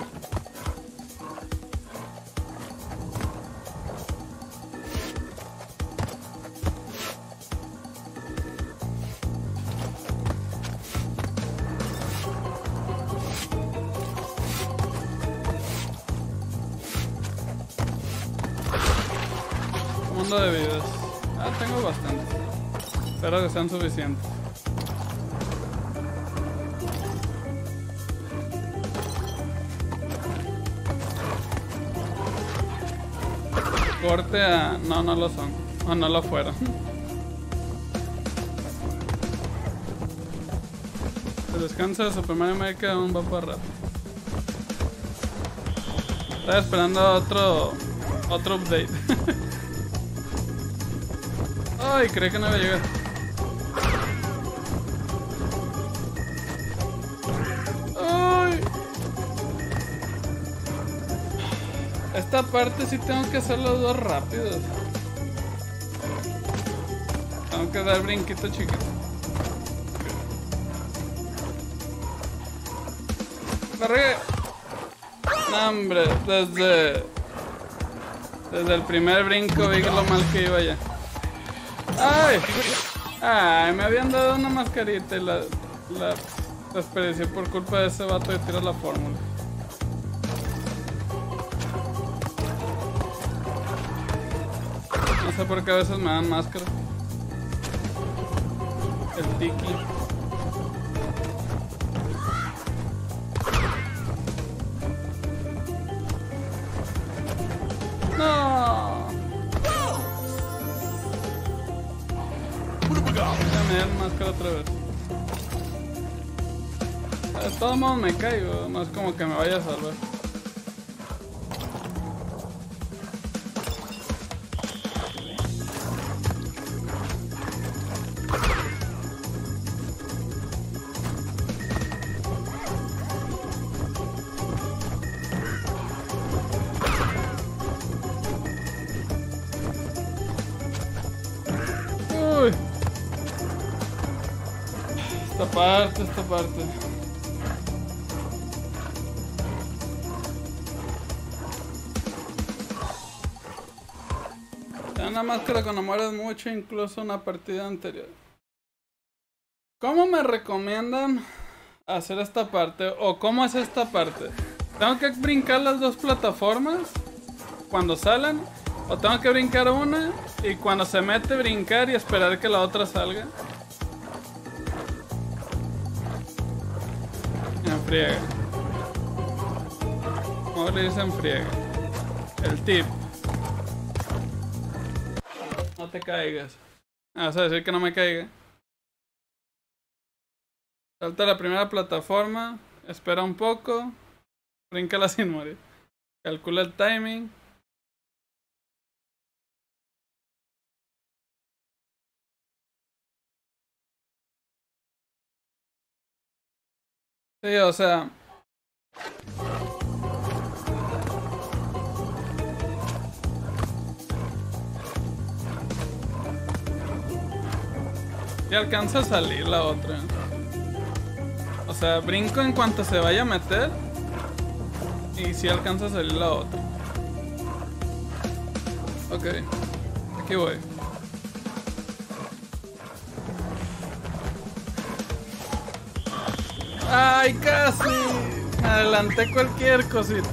De vidas. Tengo bastante. Espero que sean suficientes. Corte a... No, no lo son. O no lo fueron. El descanso de Super Mario Maker aún va por rato. Estaba esperando otro update. Ay, creí que no iba a llegar. Ay. Esta parte sí tengo que hacer los dos rápidos. Tengo que dar brinquito chiquito. ¡Corre! No, hombre, desde el primer brinco vi lo mal que iba ya. ¡Ay! ¡Ay! Me habían dado una mascarita y la desperdicié por culpa de ese vato de tirar la fórmula. No sé por qué a veces me dan máscara. El tiki. ¡No! Me dan máscara otra vez. De todos modos me caigo, no es como que me vaya a salvar. Uy. Esta parte. Te dan una máscara cuando mueres mucho, incluso una partida anterior. ¿Cómo me recomiendan hacer esta parte? ¿O cómo es esta parte? ¿Tengo que brincar las dos plataformas cuando salen? ¿O tengo que brincar una y cuando se mete brincar y esperar que la otra salga? En friega. ¿Cómo le dicen friega? El tip. No te caigas. Vas a decir que no me caiga. Salta a la primera plataforma. Espera un poco. Bríncala sin morir. Calcula el timing. Sí, o sea... Y alcanza a salir la otra. O sea, brinco en cuanto se vaya a meter. Y si alcanza a salir la otra. Ok. Aquí voy. ¡Ay, casi! Me adelanté cualquier cosita.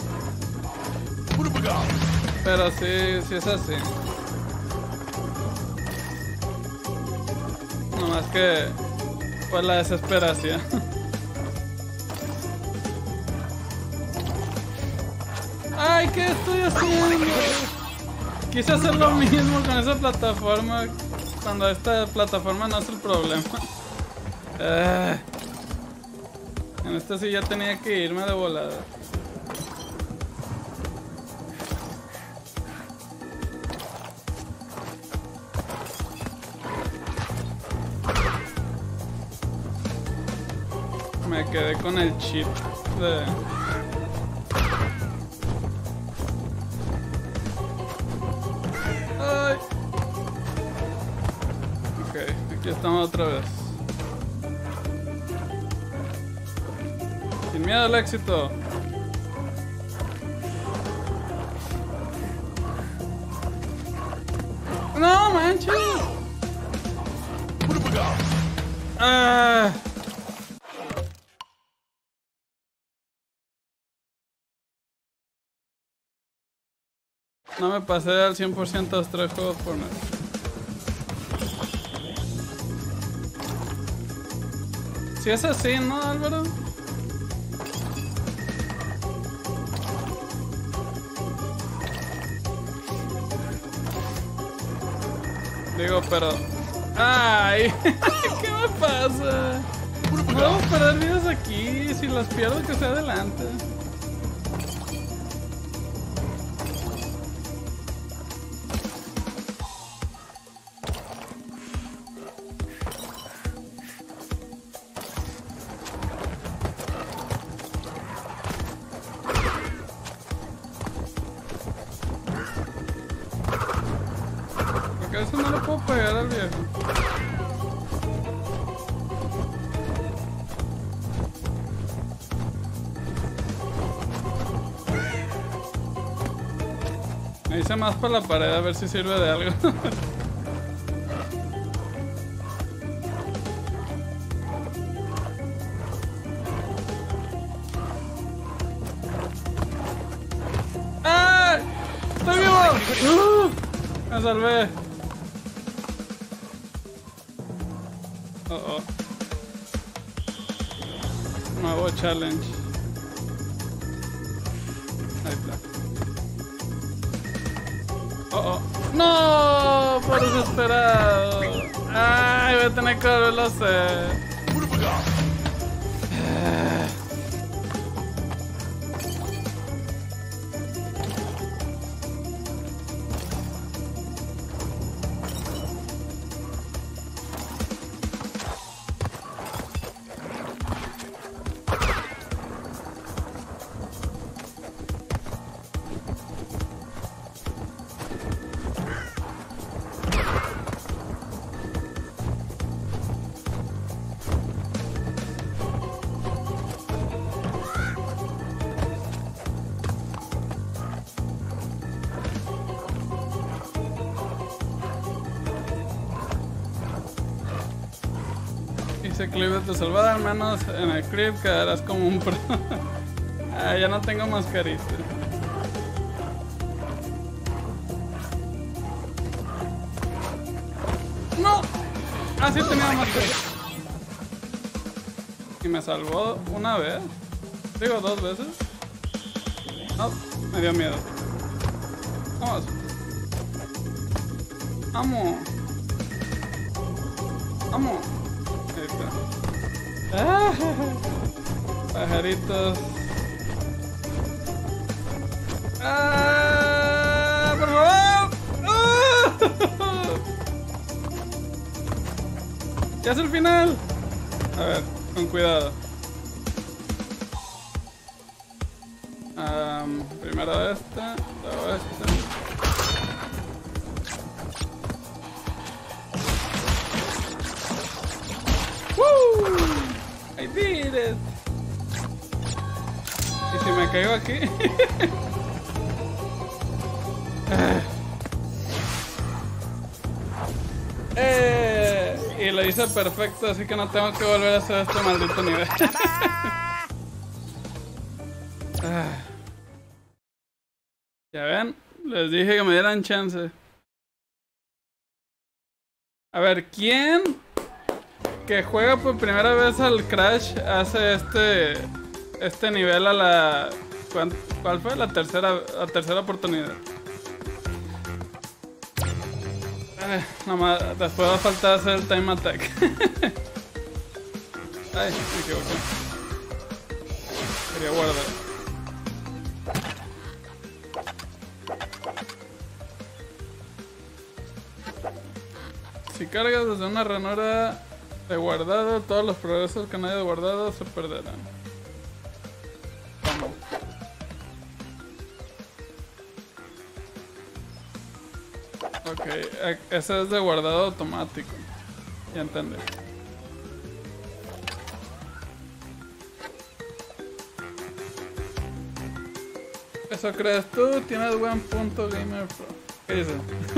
Pero sí es así. No más que fue la desesperación. ¡Ay, qué estoy haciendo! Quise hacer lo mismo con esa plataforma cuando esta plataforma no es el problema. En esta sí ya tenía que irme de volada. Me quedé con el chip de... ¡Ay! Ok, aquí estamos otra vez. Sin miedo al éxito. ¡No manches! ¡Ah! No me pasé al 100% los 3 juegos por mes. Si es así, ¿no, Álvaro? Digo, pero... ¡Ay! ¿Qué me pasa? No debo perder vidas aquí. Si las pierdo, que sea adelante. Eso no lo puedo pegar al viejo. Me hice más para la pared a ver si sirve de algo. ¡Ah! ¡Estoy vivo! Me salvé. Nuevo challenge. Ahí está. ¡No! Por desesperado. ¡Ay! Voy a tener que volverlo a hacer. Dice Clive te salvar, al menos en el clip quedarás como un pro. Ah, ya no tengo mascarita. ¡No! Ah, sí tenía mascarita. Y me salvó una vez. Digo, 2 veces. No, me dio miedo. Vamos. Vamos. Vamos. Ahí está. ¡Ah! Pajaritos. ¡Ah! ¡Por favor! ¡Ah! ¡Ya es el final! A ver, con cuidado. Primero esta, luego esta. ¡Woo! I did it. ¿Y si me caigo aquí? Y lo hice perfecto, así que no tengo que volver a hacer este maldito nivel. Ya ven, les dije que me dieran chance. A ver, ¿quién que juega por primera vez al Crash hace este nivel a la... ¿Cuál fue? La tercera oportunidad. Nomás, después va a faltar hacer el time attack. Ay, me equivoqué. Quería guardar. Si cargas desde una ranura de guardado, todos los progresos que no haya guardado se perderán. Vamos. Ok, ese es de guardado automático. Ya entendí. ¿Eso crees tú? Tienes buen punto, Gamer Pro. ¿Qué dices?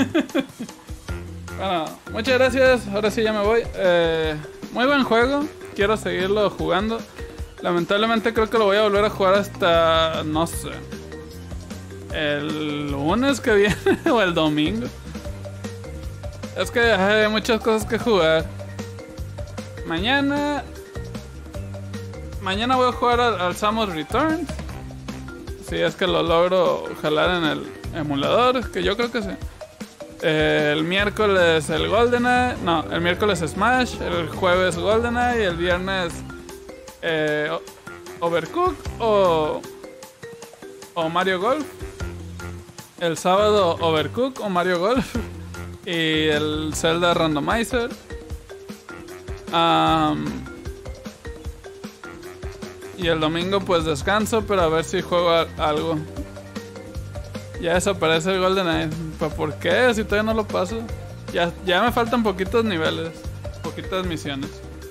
Bueno, muchas gracias. Ahora sí ya me voy. Muy buen juego. Quiero seguirlo jugando. Lamentablemente creo que lo voy a volver a jugar hasta... no sé. El lunes que viene o el domingo. Es que hay muchas cosas que jugar. Mañana voy a jugar al Samus Returns. Si es que lo logro jalar en el emulador, que yo creo que sí. El miércoles el GoldenEye. No, el miércoles Smash. El jueves GoldenEye. Y el viernes Overcooked o Mario Golf. El sábado Overcooked o Mario Golf. Y el Zelda Randomizer. Y el domingo pues descanso, pero a ver si juego algo. Ya desaparece el GoldenEye. ¿Por qué? Si todavía no lo paso. Ya me faltan poquitos niveles. Poquitas misiones.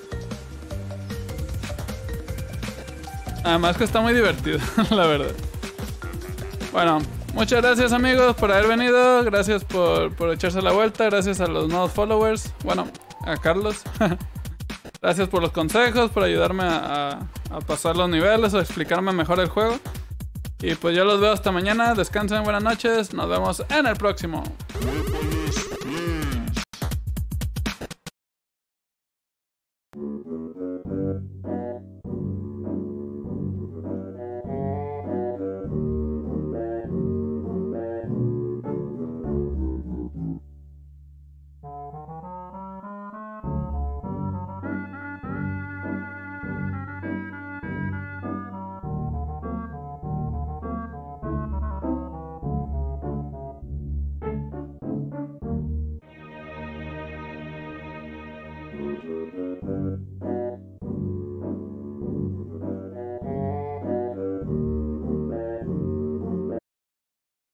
Además que está muy divertido, la verdad. Bueno, muchas gracias amigos por haber venido. Gracias por echarse la vuelta. Gracias a los nuevos followers. Bueno, a Carlos. Gracias por los consejos, por ayudarme a pasar los niveles o explicarme mejor el juego. Y pues yo los veo hasta mañana. Descansen, buenas noches. Nos vemos en el próximo.